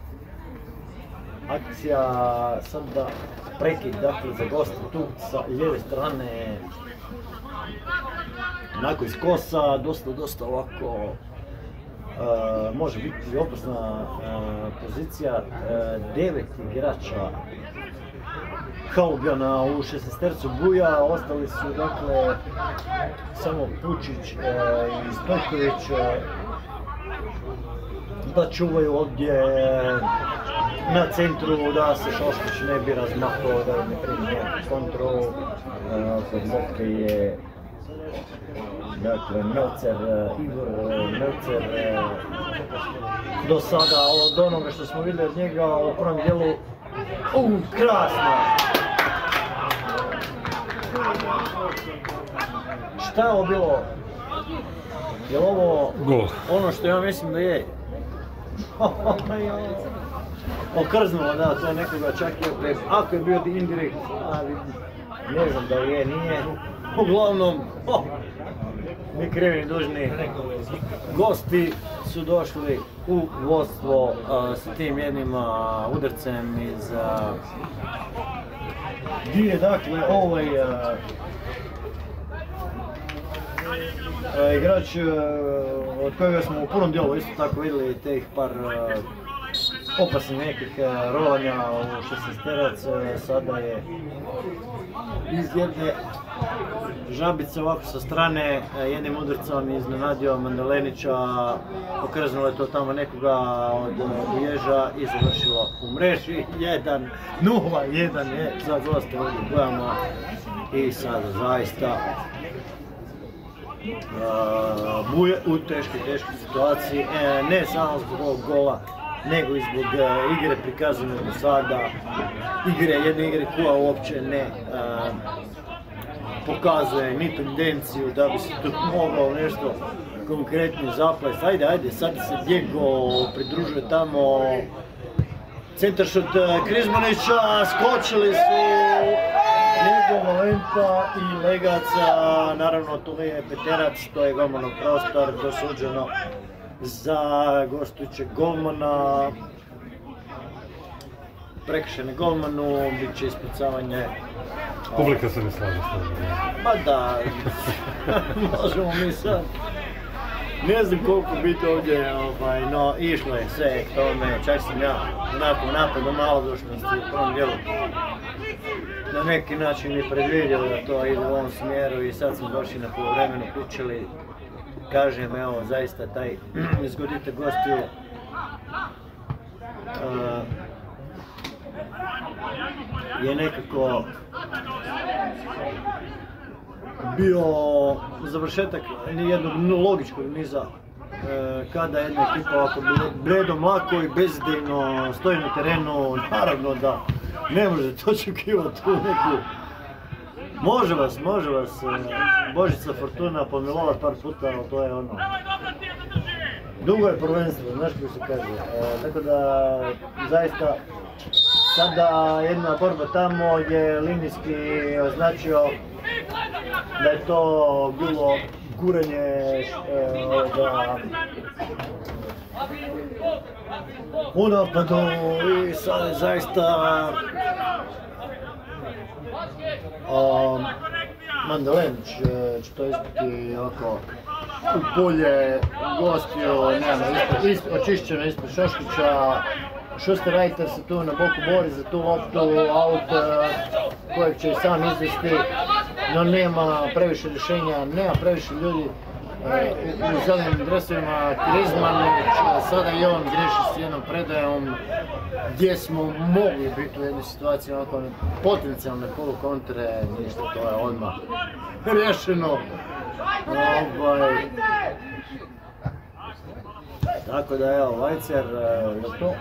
akcija. Sada prekid, dakle, za goste tu sa lijeve strane, onako iz kosa, dosta, dosta ovako, uh, može biti opasna uh, pozicija. Uh, devet igrača Halubjana u šesnaestercu Buja, ostali su, dakle, samo Pučić uh, i Stojković uh, da čuvaju ovdje na centru, da se Šoškić ne bi razmahao, da ne primi neki kontrol. Kod lopte je, dakle, Melcer, Ivor Melcer, do sada od onoga što smo vidjeli od njega u prvom dijelu, u, krasno! Šta je ovo bilo? Je li ovo Gol. Ono što ja mislim da je? Okrznulo, da, to je nekoga čak i opet, ako je bio indirekt, ali ne znam da li je, nije. Uglavnom, oh, mi krivi ni dužni gosti su došli u vodstvo uh, s tim jednim uh, udarcem iz uh, gdje je, dakle, ovaj uh, uh, igrač uh, od kojega smo u prvom dijelu isto tako vidjeli teh par uh, opasnih nekih uh, rolanja u šesnaesterac, uh, sada je iz jedne žabice ovako sa strane jednim udarcom iznenadio Mandalenića, okrznulo je to tamo nekoga od Liježa i završilo u mreži. jedan nula jedan je za goste ovdje u Bojama i sada zaista uh, Buje u teškoj, teškoj situaciji, e, ne samo zbog ovog gola, nego i zbog uh, igre prikazane do sada, igre, jedne igre koja uopće ne uh, pokazuje ni tendenciju da bi se tu mogao nešto konkretno zaplest. Ajde, ajde, sad se Diego pridružuje tamo, centaršut Krizmanića, skočili su Diego Valenta i Legaca, naravno to je Peterac, to je golmanov prostor, dosuđeno za gostujućeg golmana, prekršajni golmanu, bit će ispucavanje. Publika se ne slaže s tom. Pa da, možemo mi sad, ne znam koliko biti ovdje, ovaj, no išlo je sve k tome, čak sam ja onako napadom malodušnosti u prvom dijelu na neki način i predvidio da to ide u ovom smjeru i sad smo došli na poluvremenu kućili. Kažem, evo, zaista taj izgodite gostiju uh, je nekako bio završetak jednog logičkog niza kada jedna ekipa ovako bledom, lako i bezdejno stoji na terenu. Naravno da ne možete očekivati tu neku. Može vas, može vas Božica Fortuna pomilovat par puta, ali to je ono. Dugo je prvenstvo, znaš kako se kaže. E, tako da, zaista, sada jedna borba tamo je linijski označio da je to bilo guranje e, da, u napadu i sad je zaista um, Mandalenić će to ispiti ovako u polje, gostio, nema, očišćeno ispred Šoškića. Šusterajter se tu na boku bori za tu loptu, aut kojeg će sam izvesti, no nema previše rješenja, nema previše ljudi u zelenim dresovima. Krizmanić, sada i on griješi s jednom predajom gdje smo mogli biti u jednoj situaciji onako potencijalne polukontre, ništa, to je odmah rješeno. Ovaj, tako da evo, Vajcer, je to?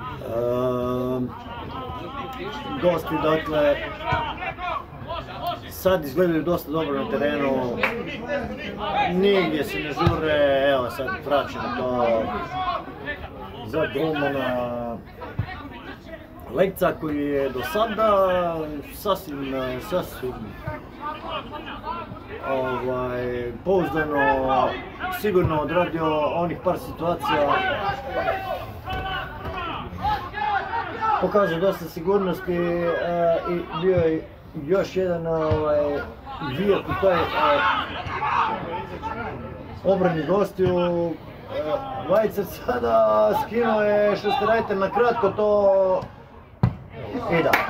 Um, gosti, dakle, sad izgledaju dosta dobro na terenu, nigdje se ne žure, evo sad vraćamo to za golmana Lekca koji je do sada sasvim, sasvim ovaj, pouzdano, sigurno odradio onih par situacija, pokazao dosta sigurnosti e, i bio je još jedan ovaj, vijek u toj e, obrani gostiju. Vajcer sada skinuo je Šusterajter na kratko to i da.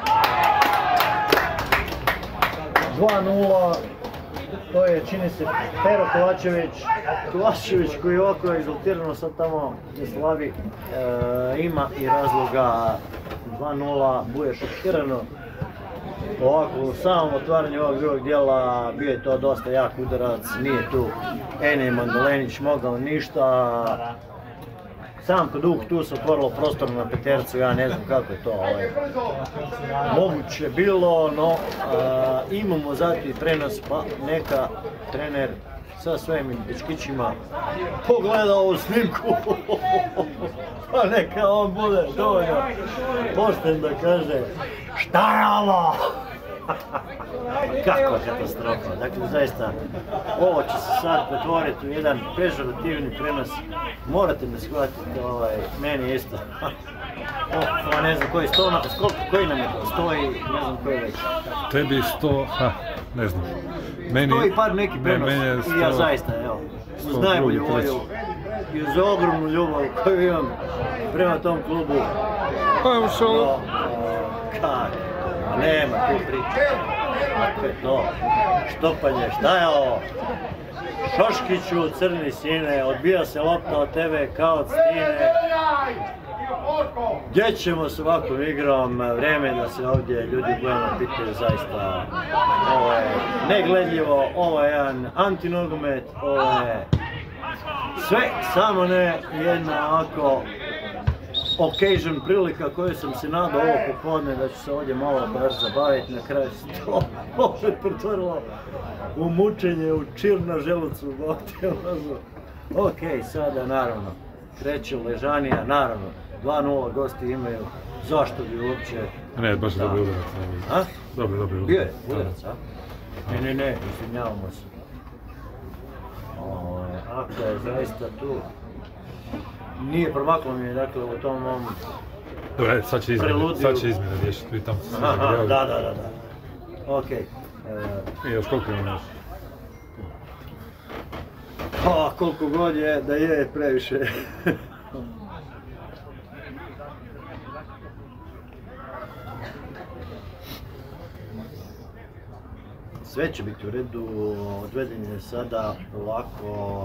dva nula, to je čini se Pero Kovačević, Kovačević koji ovako egzaltirano sad tamo ne slavi, e, ima i razloga. Dva nula, Buje šokirano. Ovako u samom otvaranju ovog drugog dijela bio je to dosta jak udarac, nije tu Ene Mandolenić mogao ništa. Sam kod Duh tu se otvorilo prostor na petercu, ja ne znam kako je to ovaj, moguće bilo, no a, imamo zato i prenos, pa neka trener sa svojim dečkićima pogleda ovu snimku, pa neka on bude dovoljno pošten da kaže šta je ovo? Kakva katastrofa, dakle zaista ovo će se sad pretvoriti u jedan pežorativni prenos, morate me shvatiti, ovaj, meni isto, oh, ne znam koji sto, koji nam je to, stoji, ne znam koji već. Tebi sto, ha, ne znam, meni... Stoji par neki prenos i ja zaista, evo, uz najbolju volju i uz ogromnu ljubav koju imam prema tom klubu. Pa evo šalo. Kak? Nema tu priče. Kako je to? Štopanje, šta je ovo? Šoškiću, crni sine, odbija se lopta od tebe kao od stine. Gdje ćemo s ovakvom igrom? Vrijeme je da se ovdje ljudi bojano pitaju zaista. Ovo je negledljivo, ovo je jedan antinogomet, ovo je sve, samo ne jedna ovako occasion prilika koju sam se nadao ovo popodne da ću se ovdje malo baš zabaviti, na kraju se to opet pretvorilo u mučenje, u čir na želucu, Bog te ozu. Ok, sada naravno, kreće ležanija, naravno, dva nula gosti imaju, zašto bi uopće... Ne, baš je dobri udarac. A? Dobri, dobri udarac. Bio je udarac, a? Ne, ne, ne, izvinjavamo se. Ako je zaista tu... Nije promaklo mi je, dakle, u tom mom... Dobre, sad će izmjene, sad će izmjene riješiti, vi tamo se sve zagrijavaju. Da, da, da, da. Okej. I još koliko ima još? Pa, koliko god je, da je previše. Sve će biti u redu, odveden je sada ovako,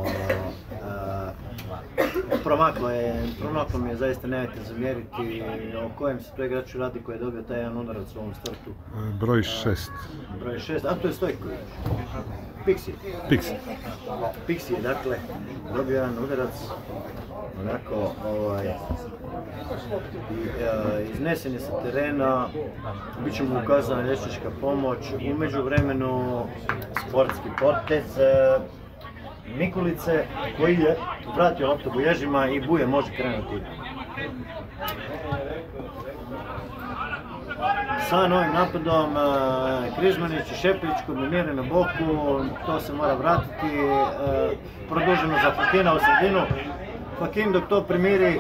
e, promaklo je, promaklo mi je zaista, nemojte zamjeriti o kojem se to igraču radi koji je dobio taj jedan udarac u ovom startu. Broj šest. Broj šest, a to je Stojković. Pixi. Pixi. Pixi je dakle dobio jedan udarac, onako, ovaj, i, e, iznesen je sa terena, bit će mu ukazana liječnička pomoć, u međuvremenu sportski potez e, Mikulice koji je vratio loptu Buježima i Buje može krenuti. Sa novim napadom Križmanić i Šepić kombiniraju na boku, to se mora vratiti, e, produženo za Fakina u sredinu. Fakin dok to primiri,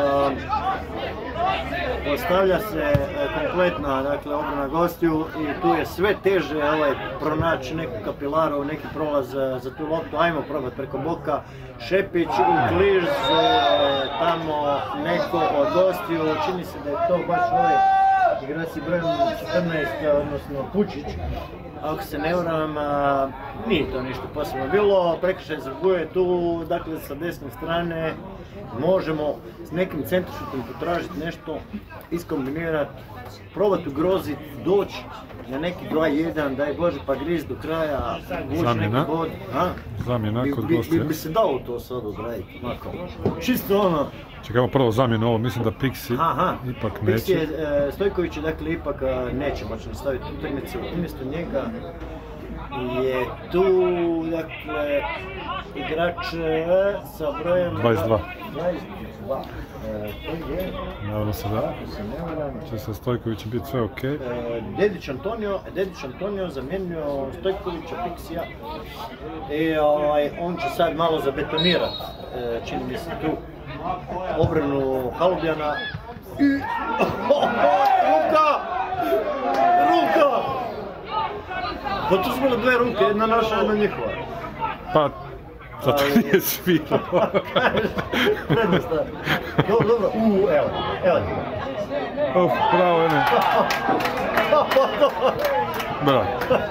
postavlja se kompletna, dakle, obrana gostiju i tu je sve teže ovaj, pronaći neku kapilaru, neki prolaz za tu loptu, ajmo probati preko boka. Šepić u kliž, tamo neko od gostiju, čini se da je to baš ovaj igrač brojem četrnaest, odnosno Pučić. Ako se ne varam, nije to ništa posebno bilo, prekršaj za Buje tu, dakle sa desne strane možemo s nekim centrišutom potražiti nešto, iskombinirati, probati ugroziti, doći na neki dva jedan, daj Bože pa griz do kraja, vući neki bod. Zamjena kod gostija. Bi, bi se dalo to sad odraditi, mako. Čisto ono... Čekajmo prvo zamjenu ovo, mislim da Pixi Aha, ipak neće. Pixi je, e, Stojković je dakle ipak neće moći nastaviti utakmicu, umjesto njega je tu, dakle, igrač e, sa brojem... dvadeset dva. dvadeset dva. E, to je... Naravno se da. Ako se ne varam, Će sa Stojkovićem biti sve ok. e, Dedić Antonio, Dedić Antonio zamijenio Stojkovića, Pixija. I ovaj, on će sad malo zabetonirati, e, čini mi se tu, obranu Halubjana. I... Ruka! Ruka! Pa tu su bile dve ruke, jedna naša, jedna njihova. Pa, zato nije svirao. Prednostavno. Dobro, dobro, uuu, evo, evo ti. Uf, bravo, ne. Bravo.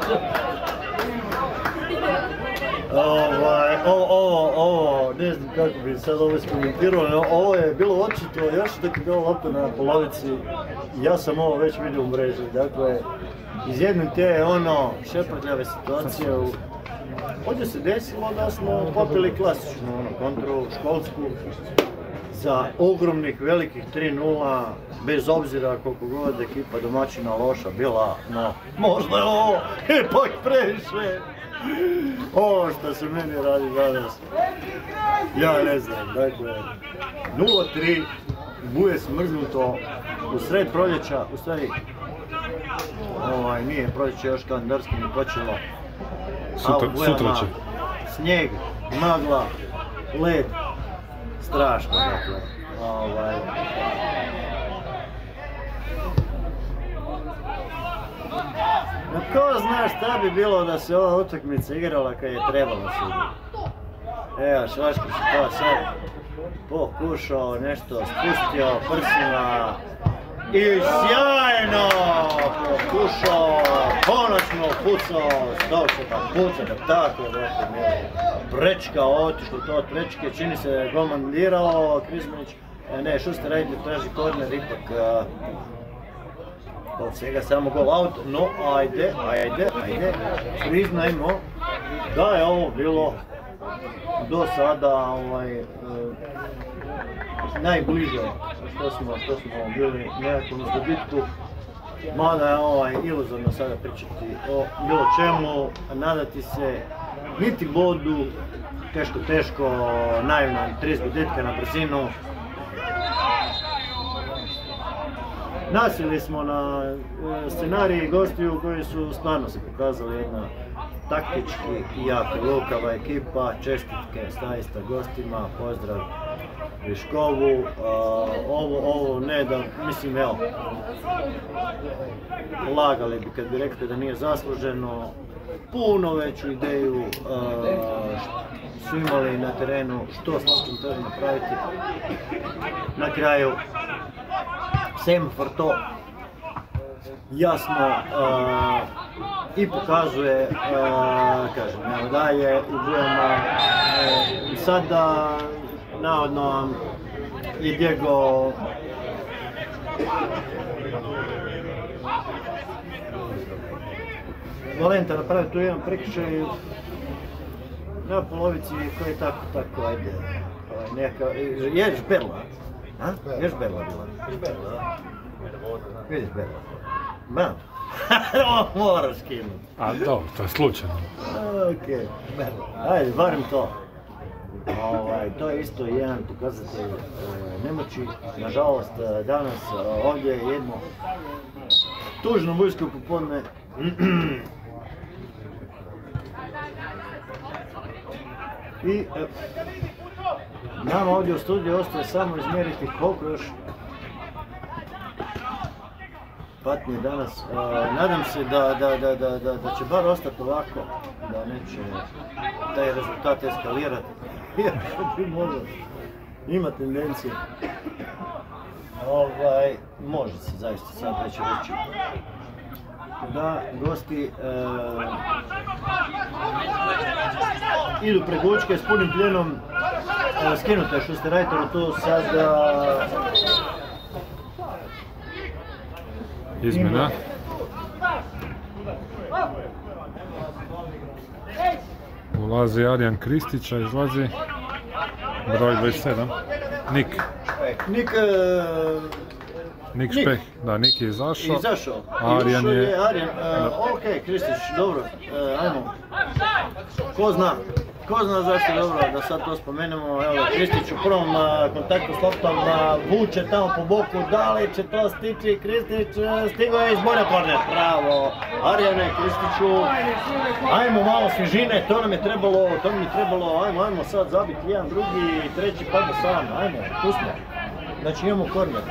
Ovaj, ovo, ovo, ovo, ne znam kako bi sad ovo iskomentirao, no, ovo je bilo očito još dok je bilo lopta na polovici. Ja sam ovo već vidio u mreži, dakle, iz jedne te ono šeprtljave situacije, u... ovdje se desilo da smo popili klasičnu ono, kontru školsku za ogromnih velikih tri nula, bez obzira koliko god ekipa domaćina loša bila, no možda je ovo ipak previše. Ovo što se meni radi danas, ja ne znam, dakle, nula tri, Buje smrznuto u sred proljeća, u stvari, ovaj, nije proljeće još kalendarski ni počelo, Sutra, a u Bujama sutra će. snijeg, magla, led, strašno, dakle, ovaj. No ko zna šta bi bilo da se ova utakmica igrala kad je trebalo se igrati. Evo, Šaškić je to sad pokušao nešto, spustio prsima i sjajno pokušao, konačno pucao, stao se pa puca, da tako je vrlo prečka, otišlo to od prečke, čini se golman dirao, Krizmanić, ne, Šuster ajde traži korner, ipak od svega samo gol out, no ajde, ajde, ajde, priznajmo da je ovo bilo do sada ovaj, e, najbliže što smo, što smo bili nekakvom dobitku, mada je ovaj, iluzorno sada pričati o bilo čemu, nadati se niti bodu, teško, teško, naivno, trideset bitka na brzinu. Nasili smo na e, scenariji gostiju koji su stvarno se pokazali jedna taktički i jako lukava ekipa, čestitke zaista gostima, pozdrav Viškovu, ovo, ovo ne da, mislim evo, lagali bi kad bi rekli da nije zasluženo, puno veću ideju a, su imali na terenu, što smo trebali napraviti, na kraju semafor to jasno uh, i pokazuje, uh, kažem, evo dalje u Bujama, uh, sada navodno je Diego Valenta napravio tu jedan prekršaj na polovici koji je tako, tako, ajde, neka, je Žberla, a? Je Žberla bila? Vidiš Berla? Ba? Ovo moraš skinuti. A dobro, to je slučajno. Okej, ajde, barem to. Ovaj, to je isto jedan pokazatelj e, nemoći. Nažalost, danas e, ovdje je jedno tužno bujsko popodne. I e, nama ovdje u studiju ostaje samo izmjeriti koliko još patnje danas. Uh, nadam se da, da, da, da, da, da će bar ostati ovako, da neće taj rezultat eskalirati. Iako bi možda ima tendencije. Ovaj, može se zaista sad već reći da gosti uh, idu preko Učke s punim pljenom. Uh, skinuta je Šusterajteru tu sad uh, Izmjena. Ulazi Arijan Kristić, a izlazi broj dvadeset sedam. Nik. Nik, Nik Špeh, da, Nik je izašao. Izašao. Arjan je... je Arjan, uh, ok, Kristić, dobro, uh, ajmo. Ko zna, ko zna zašto je dobro da sad to spomenemo, evo Kristić u prvom uh, kontaktu s loptom uh, vuče tamo po boku, da li će to stići, Kristić uh, stigao je iz bolja korner, bravo, Arjane, Kristiću, ajmo malo svježine, to nam je trebalo, to nam je trebalo, ajmo, ajmo sad zabiti jedan, drugi, treći, pa da sam, ajmo, tu smo, znači imamo korner.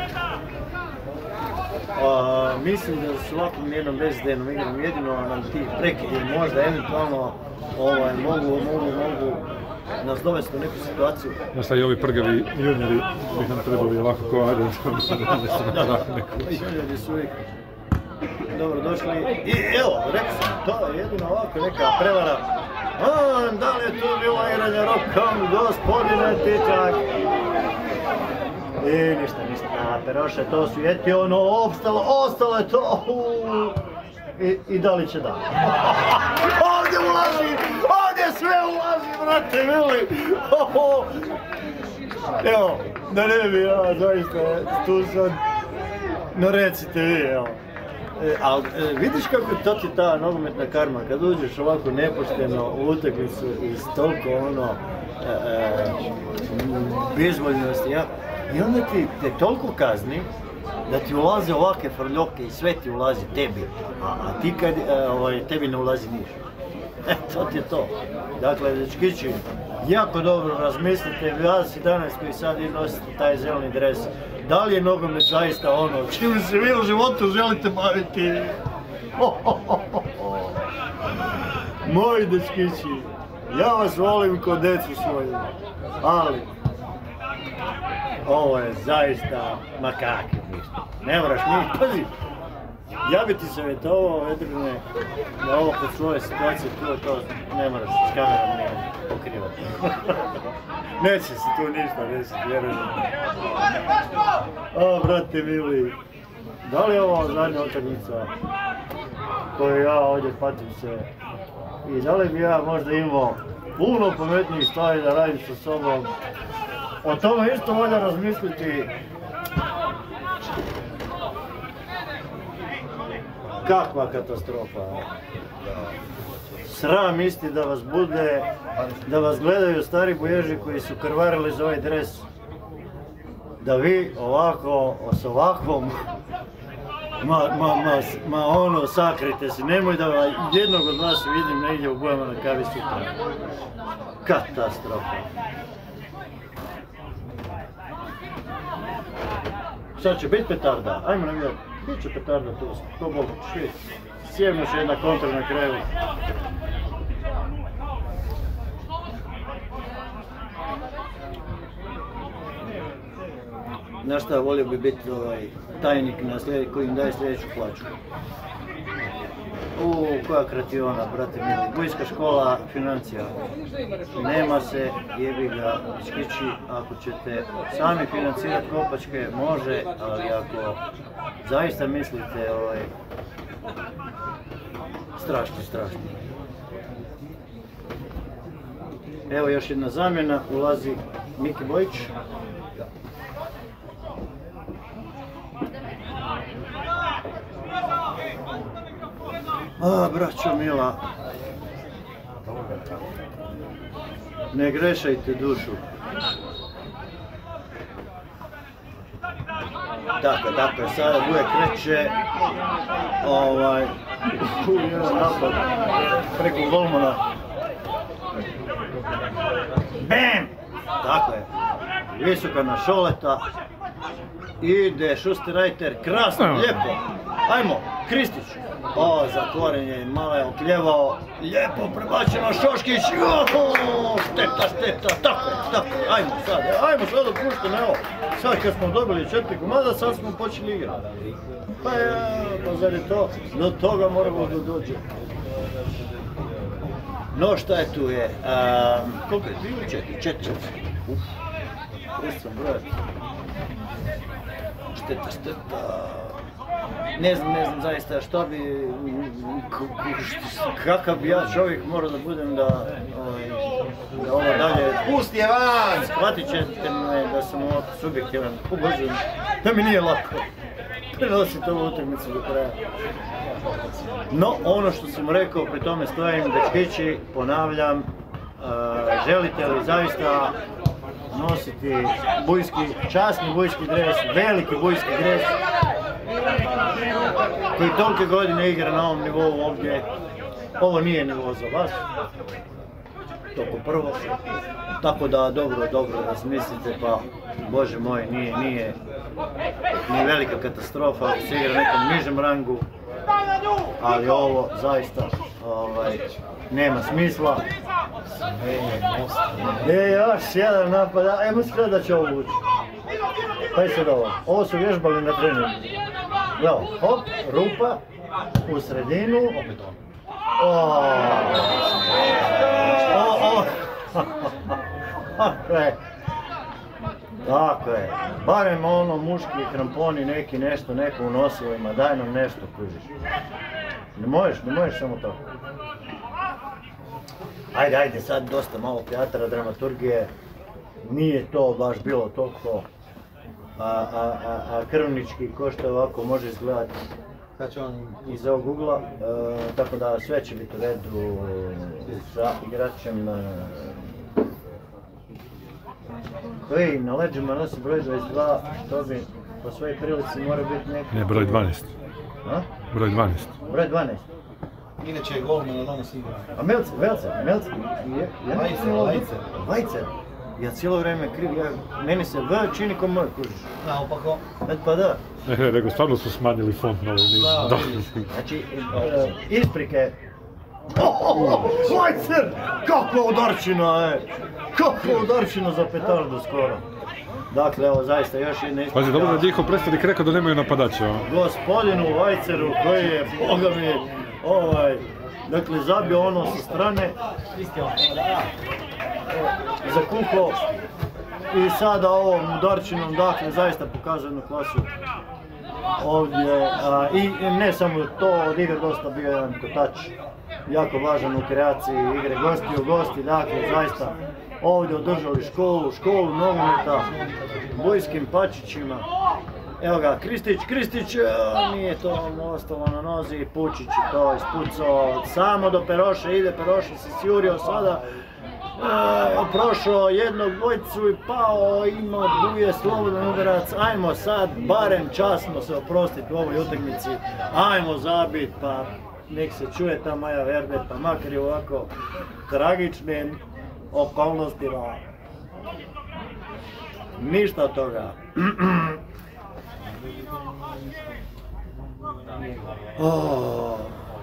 Uh, mislim da s ovakvom jednom bezidejnom igrom jedino nam ti prekidi možda eventualno ovaj, mogu, mogu, mogu nas dovesti u neku situaciju. Ja sad i ovi prgavi juniori bi nam trebali ovako ko Arjan. Juniori su uvijek dobro došli i evo, rekao sam, to je jedino ovako neka prevara. A, da li je tu bilo igranje rokom, gospodine Tičak? I ništa, ništa, Peroše, to su jeti ono, opstalo, ostalo je to, I, i da li će da? Ovdje ulazi, ovdje sve ulazi, brate mili! Evo, da ne bi ja zaista tu sad, no recite vi, evo. E, ali e, vidiš kako to ti ta nogometna karma, kad uđeš ovako nepošteno u utakmicu i s toliko ono, e, e, bezvoljnosti, ja, i onda ti te toliko kazni da ti ulaze ovakve frljoke i sve ti ulazi tebi, a, a ti kad e, ovaj, tebi ne ulazi ništa. E, to ti je to. Dakle, dečkići, jako dobro razmislite, vas jedanaest koji sad i nosite taj zeleni dres, da li je nogomet zaista ono čim se vi u životu želite baviti? Ho, ho, ho, ho. Moji dečkići, ja vas volim ko decu svoju, ali ovo je zaista makake ništa. Ne moraš ništa, pazi, ja bi ti savjetovao, Vedrine, da ovo kod svoje situacije tu to ne moraš s kamerom ne pokrivati. Neće se tu ništa desiti, vjerujem. O, brate mili, da li je ovo zadnja utakmica koju ja ovdje patim se i da li bi ja možda imao puno pametnijih stvari da radim sa sobom? O tome isto valja razmisliti. Kakva katastrofa. Sram isti da vas bude, da vas gledaju stari boježi koji su krvarili za ovaj dres. Da vi ovako, s ovakvom, ma, ma, ma, ma ono, sakrite se, nemoj da jednog od vas vidim negdje u bojama na kavi sutra. Katastrofa. Sad će biti petarda, ajmo nam vidjeti, bit će petarda tu, to Bog ćeš vidjeti. Sjevno će jedna kontra na kraju. Znaš šta, volio bi biti ovaj tajnik na slijed, koji im daje sljedeću plaću. Uuu, koja krationa, brate mili, Bujska škola financija. Nema se, jebi ga, škići, ako ćete sami financirati kopačke, može, ali ako zaista mislite, ovaj, strašno, strašno. Evo još jedna zamjena, ulazi Miki Bojić. A, braćo mila, ne grešajte dušu. Tako, tako, sada Buje kreće, ovaj, tu je jedan napad preko golmana. Bam! Tako je, visoka na Šoleta, ide Šusterajter, krasno, lijepo, ajmo, Kristić. O, zatvoren je, malo je okljevao, lijepo prebačeno Šoškić, ooo, šteta, šteta, tako, tako, ajmo sad, ajmo sad opušteno, evo, sad kad smo dobili četiri komada, sad smo počeli igrati. Pa ja, pa zar je to, do toga moramo da dođe. No šta je tu je, um, koliko je, tri ili četiri? Četiri. Uf, prisam broj. Šteta, šteta. Ne znam, ne znam zaista što bi, kakav bi ja čovjek morao da budem da, ovaj, da ovo dalje... Pusti je van! Shvatit ćete me da sam ovako subjektivan, ubožujem, da mi nije lako. prenositi ovu utakmicu do kraja. No, ono što sam rekao, pri tome stojim, dečkići, ponavljam, uh, želite li zaista nositi bujski, časni bujski dres, veliki bujski dres, koji tolike godine igra na ovom nivou ovdje, ovo nije nivo za vas, to po prvo, tako da dobro, dobro razmislite, pa Bože moj, nije, nije, nije velika katastrofa ako se igra na nekom nižem rangu, ali ovo zaista ovaj, nema smisla. E, još jedan napad, e, mislim da će ovo ući. Pa je sad ovo, ovo su vježbali na treningu. Evo, hop, rupa, u sredinu. O, o, tako je. Tako je. Barem ono muški kramponi, neki nešto, neko u nosilima, daj nam nešto kužiš. Ne možeš, ne možeš samo to. Ajde, ajde, sad dosta malo teatra, dramaturgije. Nije to baš bilo toliko a, a, a, a krvnički ko što ovako može izgledati iz ovog ugla, e, tako da sve će biti u redu sa igračem koji na leđima nosi broj dvadeset dva, što bi po svojoj prilici mora biti neki... Ne, broj dvanaest. A? Broj dvanaest. Broj dvanaest. Inače je golman danas igra. A Melcer, Melcer, Melcer, je, je Vajcer, Vajcer. Vajcer. Ja cijelo vrijeme kriv, ja, meni se V čini ko moj, kužiš. Naopako. Et pa da. Ne, ne, nego stvarno su smanjili font na ovoj nizu. Znači, e, isprike. Vajcer! Kakva udarčina, e! Kakva udarčina za petardu skoro. Dakle, evo zaista još jedna isprika. Pazi, dobro da njihov predstavnik rekao da nemaju napadača. Gospodinu Vajceru koji je, boga mi, ovaj, dakle, zabio ono sa strane. Zakuhao. I sada ovom udarčinom, dakle, zaista pokazuje jednu klasu ovdje. A, I ne samo to, od igre dosta bio jedan kotač, jako važan u kreaciji igre gosti u gosti, dakle, zaista ovdje održali školu, školu nogometa, bujskim pačićima. Evo ga, Kristić, Kristić, nije to ostalo na nozi, Pučić je to ispucao, samo do Peroše ide, Peroša se sjurio sada. E, prošao jednog dvojcu i pao, ima Buje slobodan udarac, ajmo sad barem časno se oprostiti u ovoj utakmici, ajmo zabit, pa nek se čuje ta Maja Verde, pa makar je ovako tragičnim okolnostima. Ništa od toga. Oh.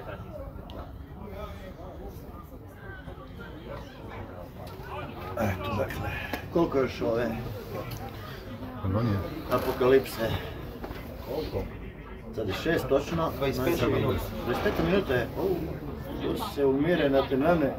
Eto, dakle, koliko još ove apokalipse? Koliko? Sad je šest točno. dvadeset pet minuta. dvadeset pet minuta je. Tu se umire na tenane.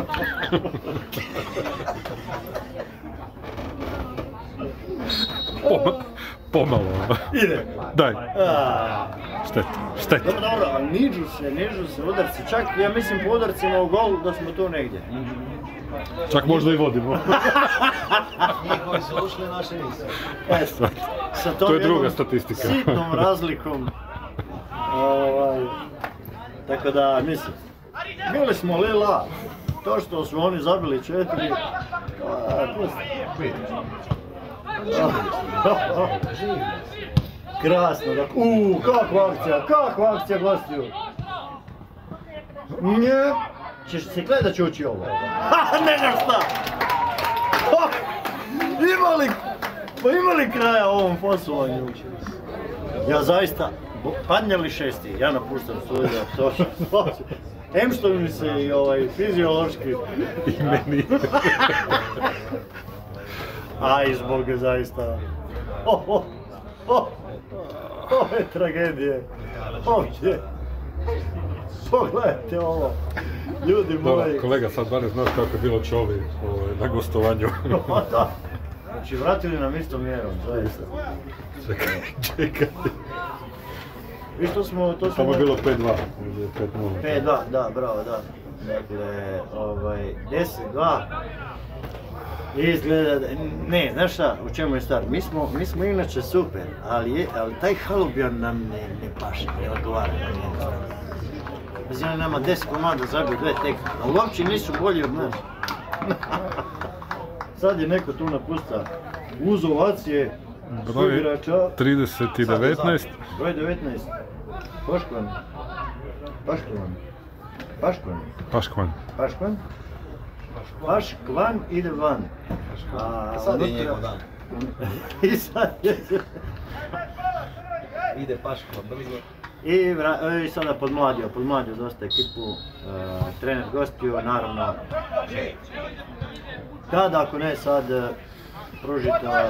Pomalo. Ide. Daj. A, Šteta, šteta. dobro, dobro, ali nižu se, nižu se udarci. Čak, ja mislim, po udarcima u gol da smo tu negdje. Čak možda i vodimo. Njihovi su ušli, naše nisu. E, sa tom To je druga jednom statistika. sitnom razlikom. Ovaj, tako da, mislim, bili smo lila. To što su oni zabili četiri, a, pusti. Krasno, dakle, uuu, kakva akcija, kakva akcija gostiju. Nje, ćeš se gledat će ući ovo. Ha, ne znaš šta! Ha, ima li, pa ima li kraja ovom poslovanju? Ja zaista, padnje li šesti, ja napuštam studio, to što, em što mi se i ovaj fiziološki. I meni. Aj, zbog zaista. Oh, oh, oh. Ove tragedije. Ovdje. Pogledajte ovo. Ljudi moji. Kolega, sad barem znaš kako je bilo čovi na gostovanju. Da. Znači, vratili nam istom mjerom, zaista. Čekaj, čekaj. Vi što smo, to smo... Tamo je bilo pet dva. pet nula. pet dva, da, bravo, da. Dakle, ovaj, deset dva. Izgleda, da- ne, znaš šta, u čemu je stvar? Mi smo, mi smo inače super, ali, je, ali taj Halubjan nam ne, ne paše, ne odgovara nam jednostavno. Znači, on nama deset komada zabio dve tekme, ali uopće nisu bolji od nas. Sad je neko tu napusta uz ovacije Broj igrača. trideset i devetnaest. Broj devetnaest. Paškvan. Paškvan. Paškvan. Paškvan. Paškvan. Paškvan ide van. A Sad je unutra- njegov dan. I sad je... Ide Paško brzo. I, vra- i sada podmladio, podmladio dosta ekipu, e, trener gostio, naravno. Kada, ako ne sad, e, pružite ovaj,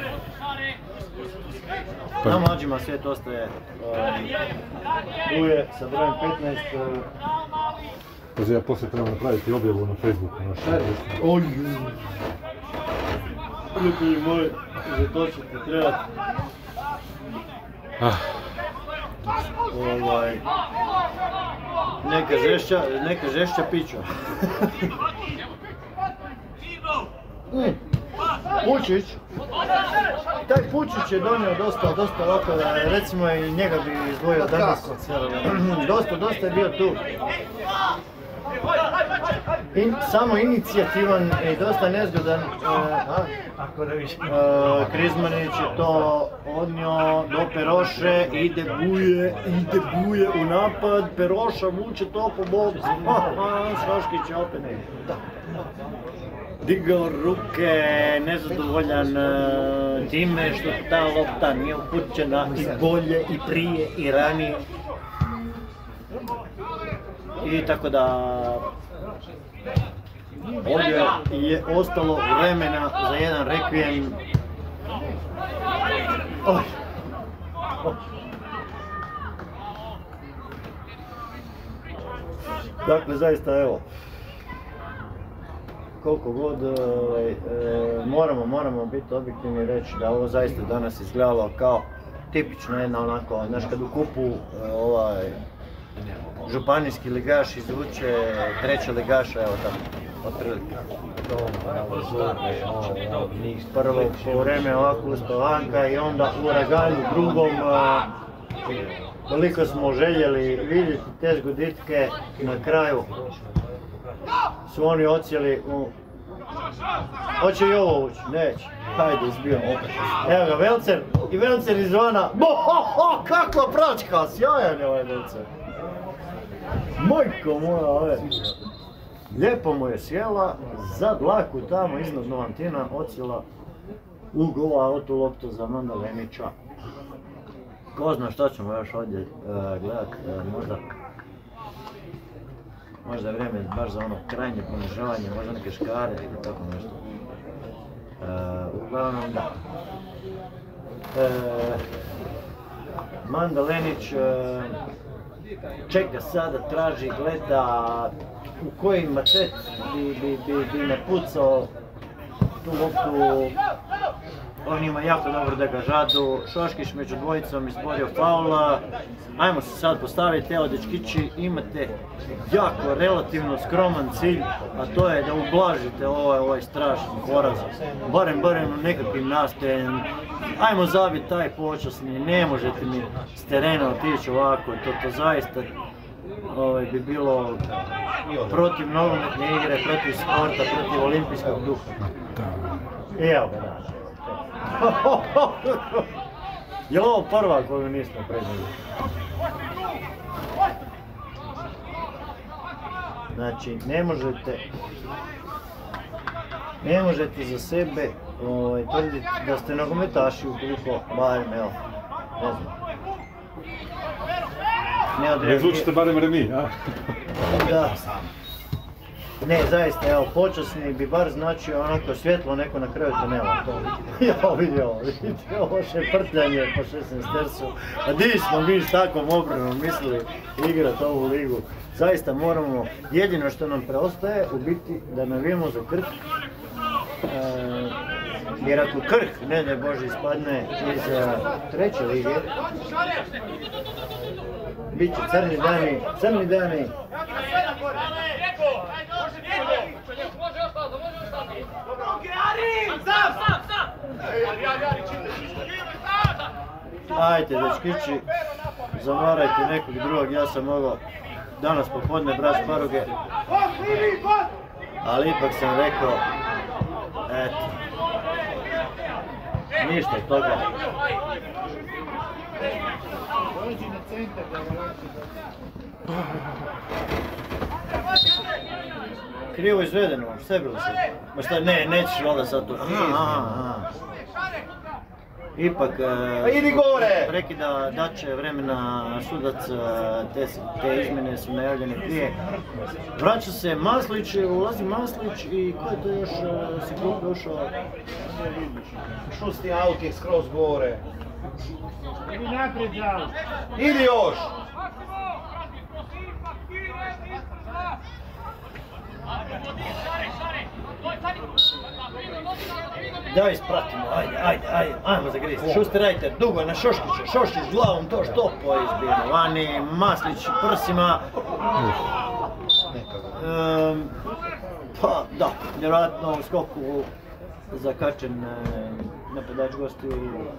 Pa- na mlađima svijet ostaje, e, tu je sa brojem petnaest, e, Pazi, ja poslije trebam napraviti objavu na Facebooku. oj, ljudi moji, za to ćete trebati. Ah, Ovaj, neka žešća, neka žešća pića. Mm. Pučić, taj Pučić je donio dosta, dosta ovako, da recimo i njega bi izdvojio danas. Dosta, dosta je bio tu. In, samo inicijativan i dosta nezgodan. Ako da više. Uh, Krizmanić je to odnio do Peroše, ide Buje, ide Buje u napad, Peroša vuče to po boku, Šoškić je opet digao ruke, nezadovoljan uh, time što ta lopta nije upućena i bolje, i prije, i ranije. I tako da ovdje je ostalo vremena za jedan rekvijem. Oj. Oj. Dakle, zaista evo, koliko god ovaj, e, moramo, moramo biti objektivni i reći da ovo zaista danas izgledalo kao tipično jedna onako, znaš kad u kupu e, ovaj županijski ligaš izvuče treća ligaša, evo tako, otprilike. Prvo po vreme ovako uspavanka i onda uragan u drugom. a, Koliko smo željeli vidjeti te zgoditke, na kraju su oni ocijeli u... Hoće i ovo ući, neće. Hajde, izbijam opet. Evo ga, Velcer, i Velcer izvana. Bo, ho, ho, kakva pračka, sjajan je ovaj Velcer. Majko moja, ove. Lijepo mu je sjela, za dlaku tamo iznad Novantina ocijela u gola otu loptu za Mandalenića. Ko zna što ćemo još ovdje uh, gledat, uh, možda možda je vrijeme baš za ono krajnje ponižavanje, možda neke škare ili tako nešto. Uh, uglavnom da. Uh, Mandalenić uh, čeka sada, traži, gleda u koji mačet bi, bi, bi, bi napucao tu loptu. On ima jako dobro da ga žadu, Šoškić među dvojicom izborio faula. Ajmo se sad postaviti, evo dečkići, imate jako relativno skroman cilj, a to je da ublažite ovaj, ovaj strašni poraz, barem, barem u nekakvim nastojanjem. Ajmo zabiti taj počasni, ne možete mi s terena otići ovako, to, to zaista ovaj, bi bilo protiv nogometne igre, protiv sporta, protiv olimpijskog duha. I evo ga da. Je li ovo prva koju nismo predvidjeli? Znači, ne možete, ne možete za sebe ovaj, tvrditi da ste nogometaši ukoliko, barem, evo, ne znam. Ne Ne odreagirate. zvučite barem remi, a? Da. Ne, zaista, evo, počasni bi bar značio onako svjetlo neko na kraju tunela. Ja vidio, vidio ovo šeprtljanje po šesnaestercu. A di smo mi s takvom obranom mislili igrat ovu ligu. Zaista moramo, jedino što nam preostaje u biti da navijemo za Krk. E, jer ako Krk, ne daj Bože, ispadne iz treće lige, bit će crni dani, crni dani. Ajde, dečkići, zavarajte nekog drugog, ja sam mogao danas popodne brać šparoge, ali ipak sam rekao, eto, ništa od toga. Krivo izvedeno, šta je bilo sad? Ma šta, ne, nećeš valjda sad to. Aha, aha. Ipak, idi gore! prekida daće vremena sudac, te, te izmjene su najavljene prije. Vraća se Maslić, ulazi Maslić i ko je to još se klupe ušao? Šusti aut je skroz gore. Idi naprijed, Žal. Idi još! Daj ispratimo, ajde, ajde, ajde, ajmo zagristi. Šuster Rajter, dugo je na Šoškića, Šoškić glavom to štopo izbijeno. Vani, Maslić prsima. Um, pa da, vjerojatno u skoku zakačen napadač gostiju.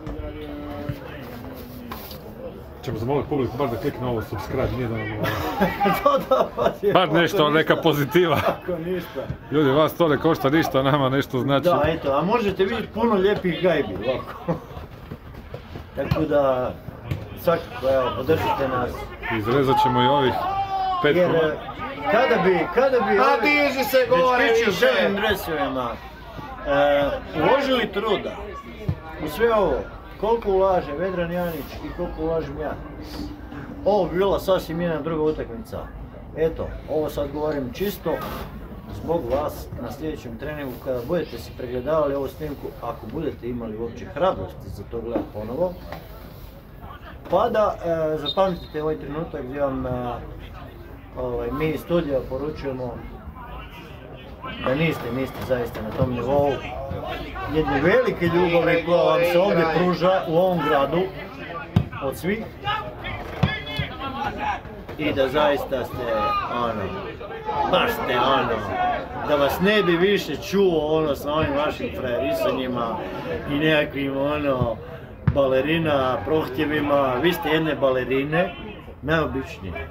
Ćemo zamoliti publiku bar da klikne ovo subscribe, nije da nam To da, pa je... bar nešto, neka pozitiva. Ako ništa. Ljudi, vas to ne košta ništa, nama nešto znači. Da, eto, a možete vidjeti puno lijepih gajbi, ovako. Tako da, svakako, evo, podržite nas. Izrezat ćemo i ovih pet Jer, komada. kada bi, kada bi... A diži se gore dečkići u više! želim dresovima e, uložili truda u sve ovo, koliko ulaže Vedran Janić i koliko ulažem ja. Ovo bi bila sasvim jedna druga utakmica. Eto, ovo sad govorim čisto zbog vas na sljedećem treningu kada budete si pregledavali ovu snimku, ako budete imali uopće hrabrosti za to gledati ponovo. Pa da e, zapamtite ovaj trenutak gdje vam e, ovaj, mi iz studija poručujemo da niste, niste zaista na tom nivou jedne velike ljubavi koja vam se ovdje pruža u ovom gradu od svih i da zaista ste ono, baš ste ono, da vas ne bi više čuo ono sa ovim vašim frajerisanjima i nekakvim ono balerina prohtjevima, vi ste jedne balerine, najobičnije.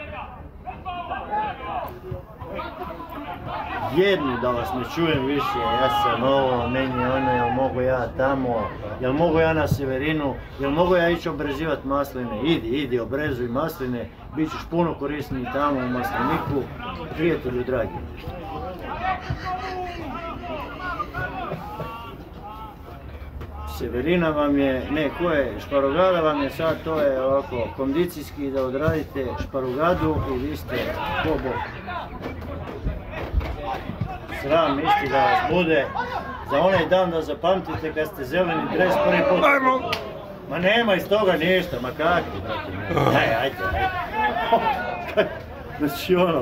Jednu da vas ne čujem više, ja sam ovo, meni je ono, jel mogu ja tamo, jel mogu ja na Severinu, jel mogu ja ići obrezivat masline, idi, idi, obrezuj masline, bit ćeš puno korisniji tamo u masliniku, prijatelju dragi. Severina vam je, ne, ko je, šparogada vam je sad, to je ovako kondicijski da odradite šparogadu i vi ste ko Bog. Sram isti da vas bude, za onaj dan da zapamtite kad ste zeleni dres prvi put. Ajmo! Ma nema iz toga ništa, ma kakvi, brate. Ajde, ajde, ajde. Znači ono.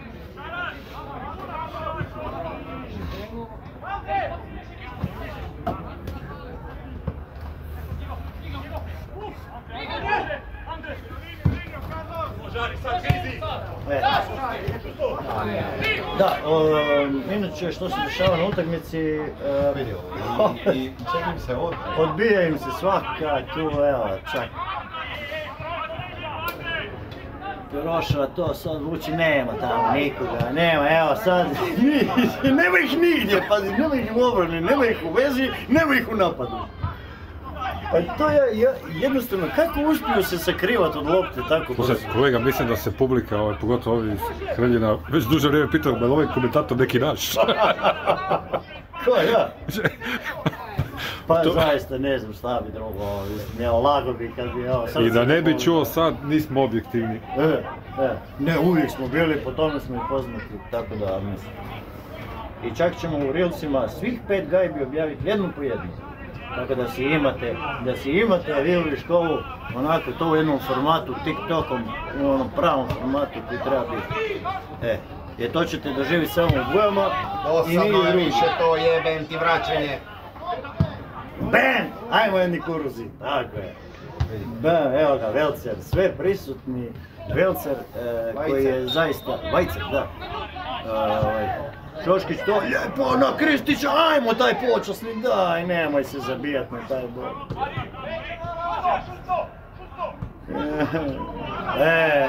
E. Da, um, inače što se dešava na utakmici, um, I čekam se od... odbija im se svaka tu, evo, čak. Prošla to sad vuči, nema tamo nikoga, nema, evo sad, nema ih nigdje, pazi, nema ih u obrani, nema ih u vezi, nema ih u napadu. Pa to je, ja, jednostavno, kako uspiju se sakrivati od lopte tako brzo? Slušaj, kolega, mislim da se publika, ovaj, pogotovo ovi iz Hreljina, već duže vrijeme pitao da je ovaj komentator neki naš. Ko, ja? Pa to... zaista ne znam šta bi drugo, ne, lago bi kad bi, evo, sad... I da ne bi čuo sad, nismo objektivni. E, e, ne, uvijek smo bili, po tome smo i poznati, tako da mislim. I čak ćemo u Reelsima svih pet gajbi objaviti jednu po jednu. Tako da si imate, da si imate Reeli školu, onako to u jednom formatu, TikTokom, u onom pravom formatu koji treba biti. E, jer to ćete doživjeti samo u bojama i nije Dosadno je drugi. više to jebem ti vraćanje. Bam! Ajmo jedni kuruzi, tako je. Bam, evo ga, Velcer, sve prisutni Velcer e, koji je zaista, Vajcer, da, Šoškić to lijepo na Kristića, ajmo taj počasni, daj, nemoj se zabijat na taj bol. E.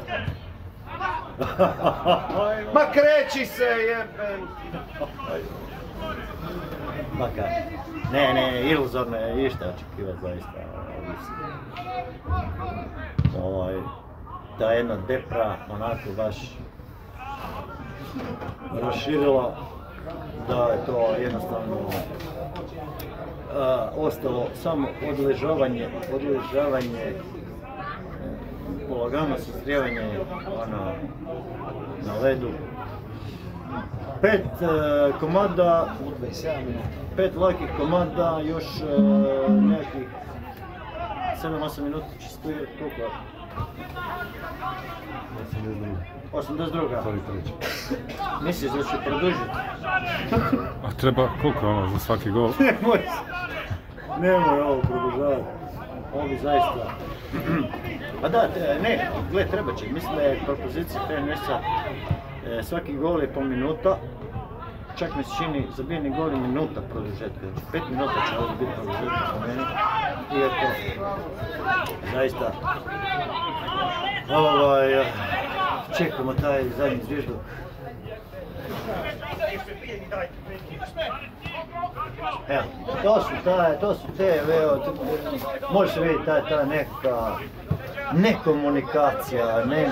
Ma kreći se, jeben. Ma kaj, ne, ne, iluzorno je išta očekivati zaista. Ovaj, ta jedna depra, onako baš raširila, da je to jednostavno uh, ostalo samo odležavanje, odležavanje, polagano sastrijevanje ono, na ledu. Pet uh, komada, pet lakih komada, još uh, nekih sedam osam minuta će stoji, koliko? osamdeset druga. Misliš da će produžiti? A treba koliko ono za svaki gol? Nemoj, nemoj ovo produžavati. Ovo bi zaista... A da, ne, gle, treba će. Mislim da je propozicija P N S-a svaki gol je po minuta. Čak mi se čini zabijeni gol je minuta produžetka. Znači pet minuta će ovo biti produžetka po meni. Iako, zaista, ovaj, čekamo taj zadnji zvižduk. Evo, to su, taj, to su te, evo, može se vidjeti ta, ta neka nekomunikacija, ne...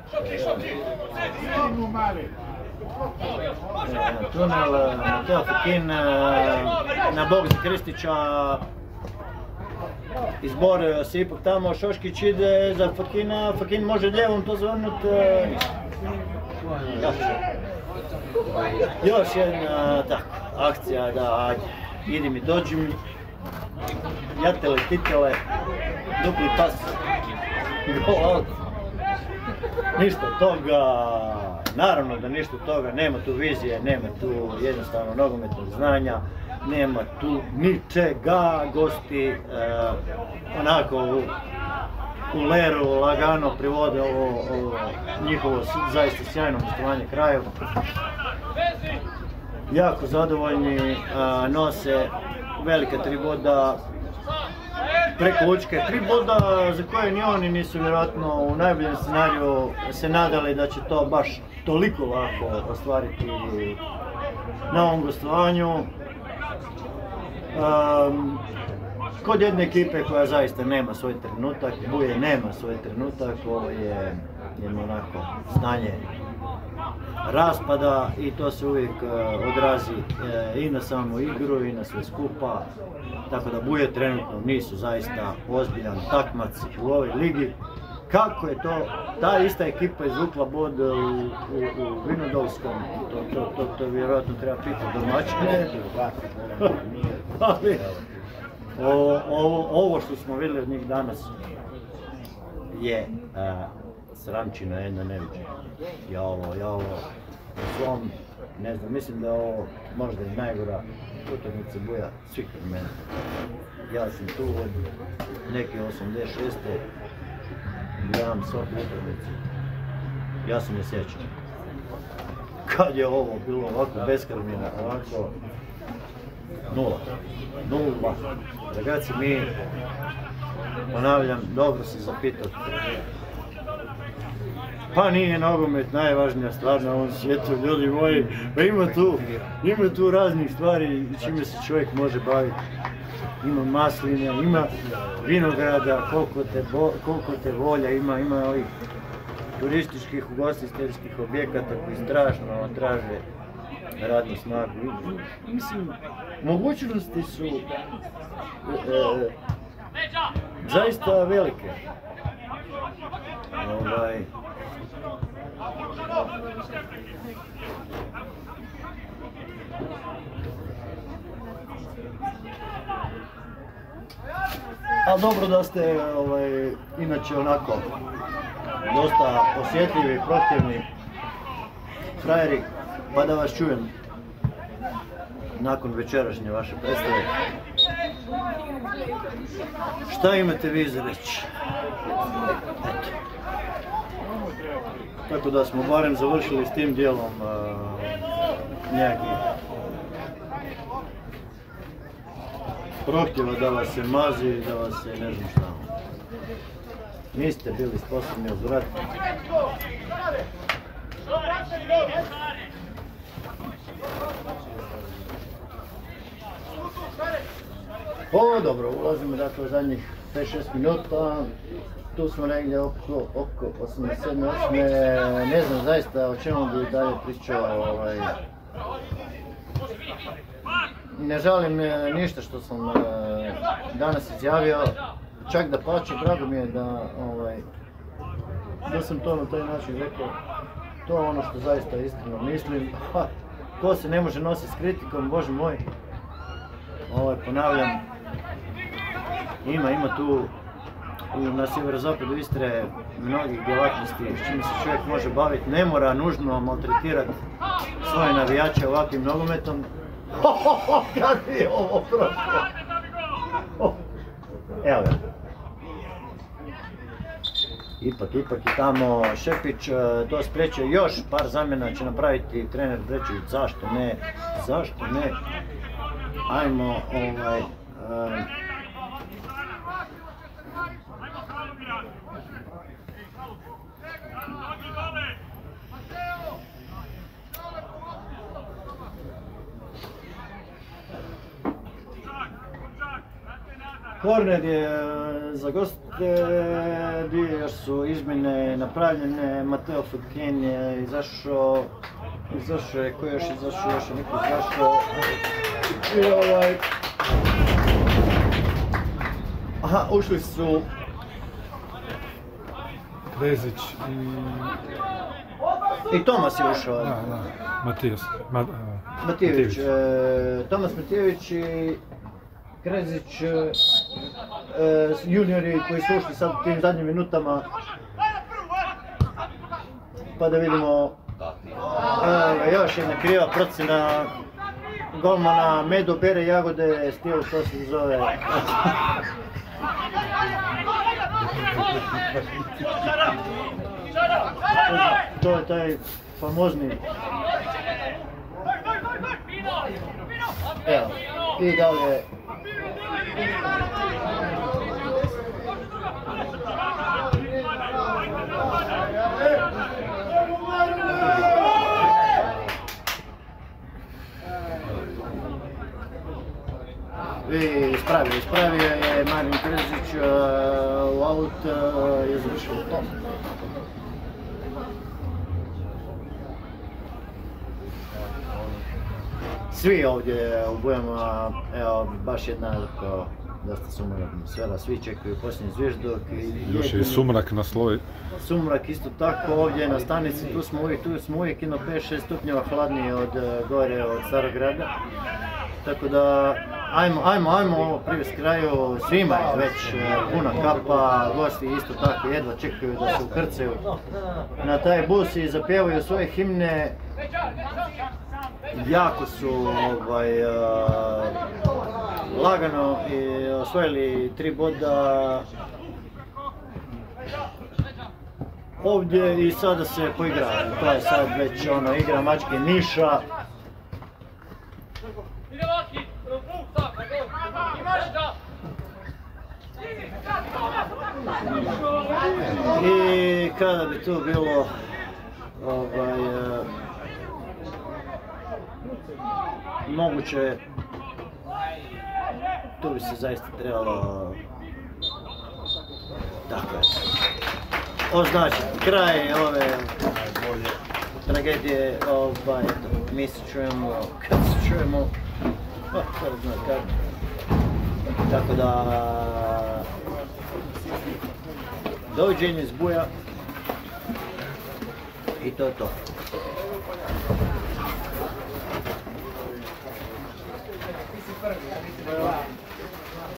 Tunel Mateo Fakin na bok za Kristića, izborio se ipak tamo, Šoškić ide za Fakina, Fakin može ljevom to zvrnut. Još jedna tako, akcija da ajde, idi mi, dođi mi, jatele, titele, dupli pas, gol out. Ništa od toga, naravno da ništa od toga, nema tu vizije, nema tu jednostavno nogometnog znanja, nema tu ničega, gosti eh, onako u, u leru lagano privode ovo, ovo njihovo zaista sjajno gostovanje kraju. Jako zadovoljni, eh, nose velika tri boda preko Učke, tri boda za koje ni oni nisu vjerojatno u najboljem scenariju se nadali da će to baš toliko lako ostvariti na ovom gostovanju. Um, kod jedne ekipe koja zaista nema svoj trenutak, Buje nema svoj trenutak, ovo je jedno onako stanje raspada i to se uvijek uh, odrazi uh, i na samu igru i na sve skupa. Tako da Buje trenutno nisu zaista ozbiljan takmac u ovoj ligi. Kako je to, ta ista ekipa izvukla bod u, u, u Vinodolskom, to, to, to, to vjerojatno treba pitati domaćine. Ali, ovo, ovo, ovo što smo vidjeli od njih danas je a, sramčina jedna neviđena. Ja ovo, ja ovo, u svom, ne znam, mislim da je ovo možda i najgora utakmica Buja svih vremena. Ja sam tu od neke osamdeset šeste gledam svaku utakmicu. Ja se ne sjećam. Kad je ovo bilo ovako beskrvnjeno, ovako nula. Nula. Dragaci, mi, ponavljam, dobro se zapitati. Pa nije nogomet najvažnija stvar na ovom svijetu, ljudi moji. Pa ima tu, ima tu raznih stvari čime se čovjek može baviti. Ima masline, ima vinograda, koliko te, bo, koliko te volja, ima, ima ovih turističkih, ugostiteljskih objekata koji strašno traže radnu snagu. Mislim, mogućnosti su e, e, zaista velike. Ovaj, ali dobro da ste ovaj, inače onako dosta osjetljivi i protivni frajeri, pa da vas čujem nakon večerašnje vaše predstave. Šta imate vi za reći? Eto. Tako da smo barem završili s tim dijelom nekih prohtjeva da vas se mazi, da vas se ne znam šta. Niste bili sposobni uzvratiti. O, dobro, ulazimo dakle u zadnjih pet šest minuta. Tu smo negdje oko, oko osamdeset sedam osam. Ne znam zaista o čemu bi dalje pričao. Ovaj. Ne žalim ništa što sam danas izjavio. Čak da pače, drago mi je da, ovaj, da sam to na taj način rekao. To je ono što zaista iskreno mislim. Ha, ko se ne može nositi s kritikom, bože moj. Ovaj, ponavljam, ima, ima tu na sjeverozapadu Istre mnogih djelatnosti s čim se čovjek može baviti. Ne mora nužno maltretirati svoje navijače ovakvim nogometom. Ho, ho, ho, kad je ovo prošlo? Oh. Evo ga. Ipak, ipak i tamo Šepić to spriječio, još par zamjena će napraviti trener Brečević, zašto ne, zašto ne. Ajmo, ovaj, um, korner je za goste, dio su izmjene napravljene, Mateo Futkin je izašao, izašao je, ko još izašao, još je niko izašao. I ovaj... Aha, ušli su... Krezić i... I Tomas je ušao. Da, da, Matijas. Ma, uh, Matijević. E, Tomas Matijević i Krezić, e, juniori koji su ušli sad u tim zadnjim minutama. Pa da vidimo... E, još jedna kriva procjena golmana Medo bere jagode, stil to se zove. To je taj famozni. Evo, i dalje. I ispravio, ispravio je Marin Krezić, u aut je završio to. Svi ovdje u bojama, evo, baš jedna dosta sumrak atmosfera, svi čekaju posljednji zvižduk. Još je i sumrak na sloj. Sumrak isto tako, ovdje na stanici, tu smo uvijek, tu smo uvijek jedno pet šest stupnjeva hladnije od gore, od Starog grada. Tako da, ajmo, ajmo, ajmo privesti kraju, svima je već puna kapa, gosti isto tako jedva čekaju da se ukrcaju na taj bus i zapjevaju svoje himne. Jako su ovaj, uh, lagano i osvojili tri boda ovdje i sada se poigraju. To je sad već ono, igra mačke Niša. I kada bi tu bilo ovaj, uh, moguće, tu bi se zaista trebalo dakle, označiti kraj ove tragedije. Ovaj, mi se čujemo kad se čujemo, oh, kada zna kad. Tako da, doviđenje iz Buja i to je to.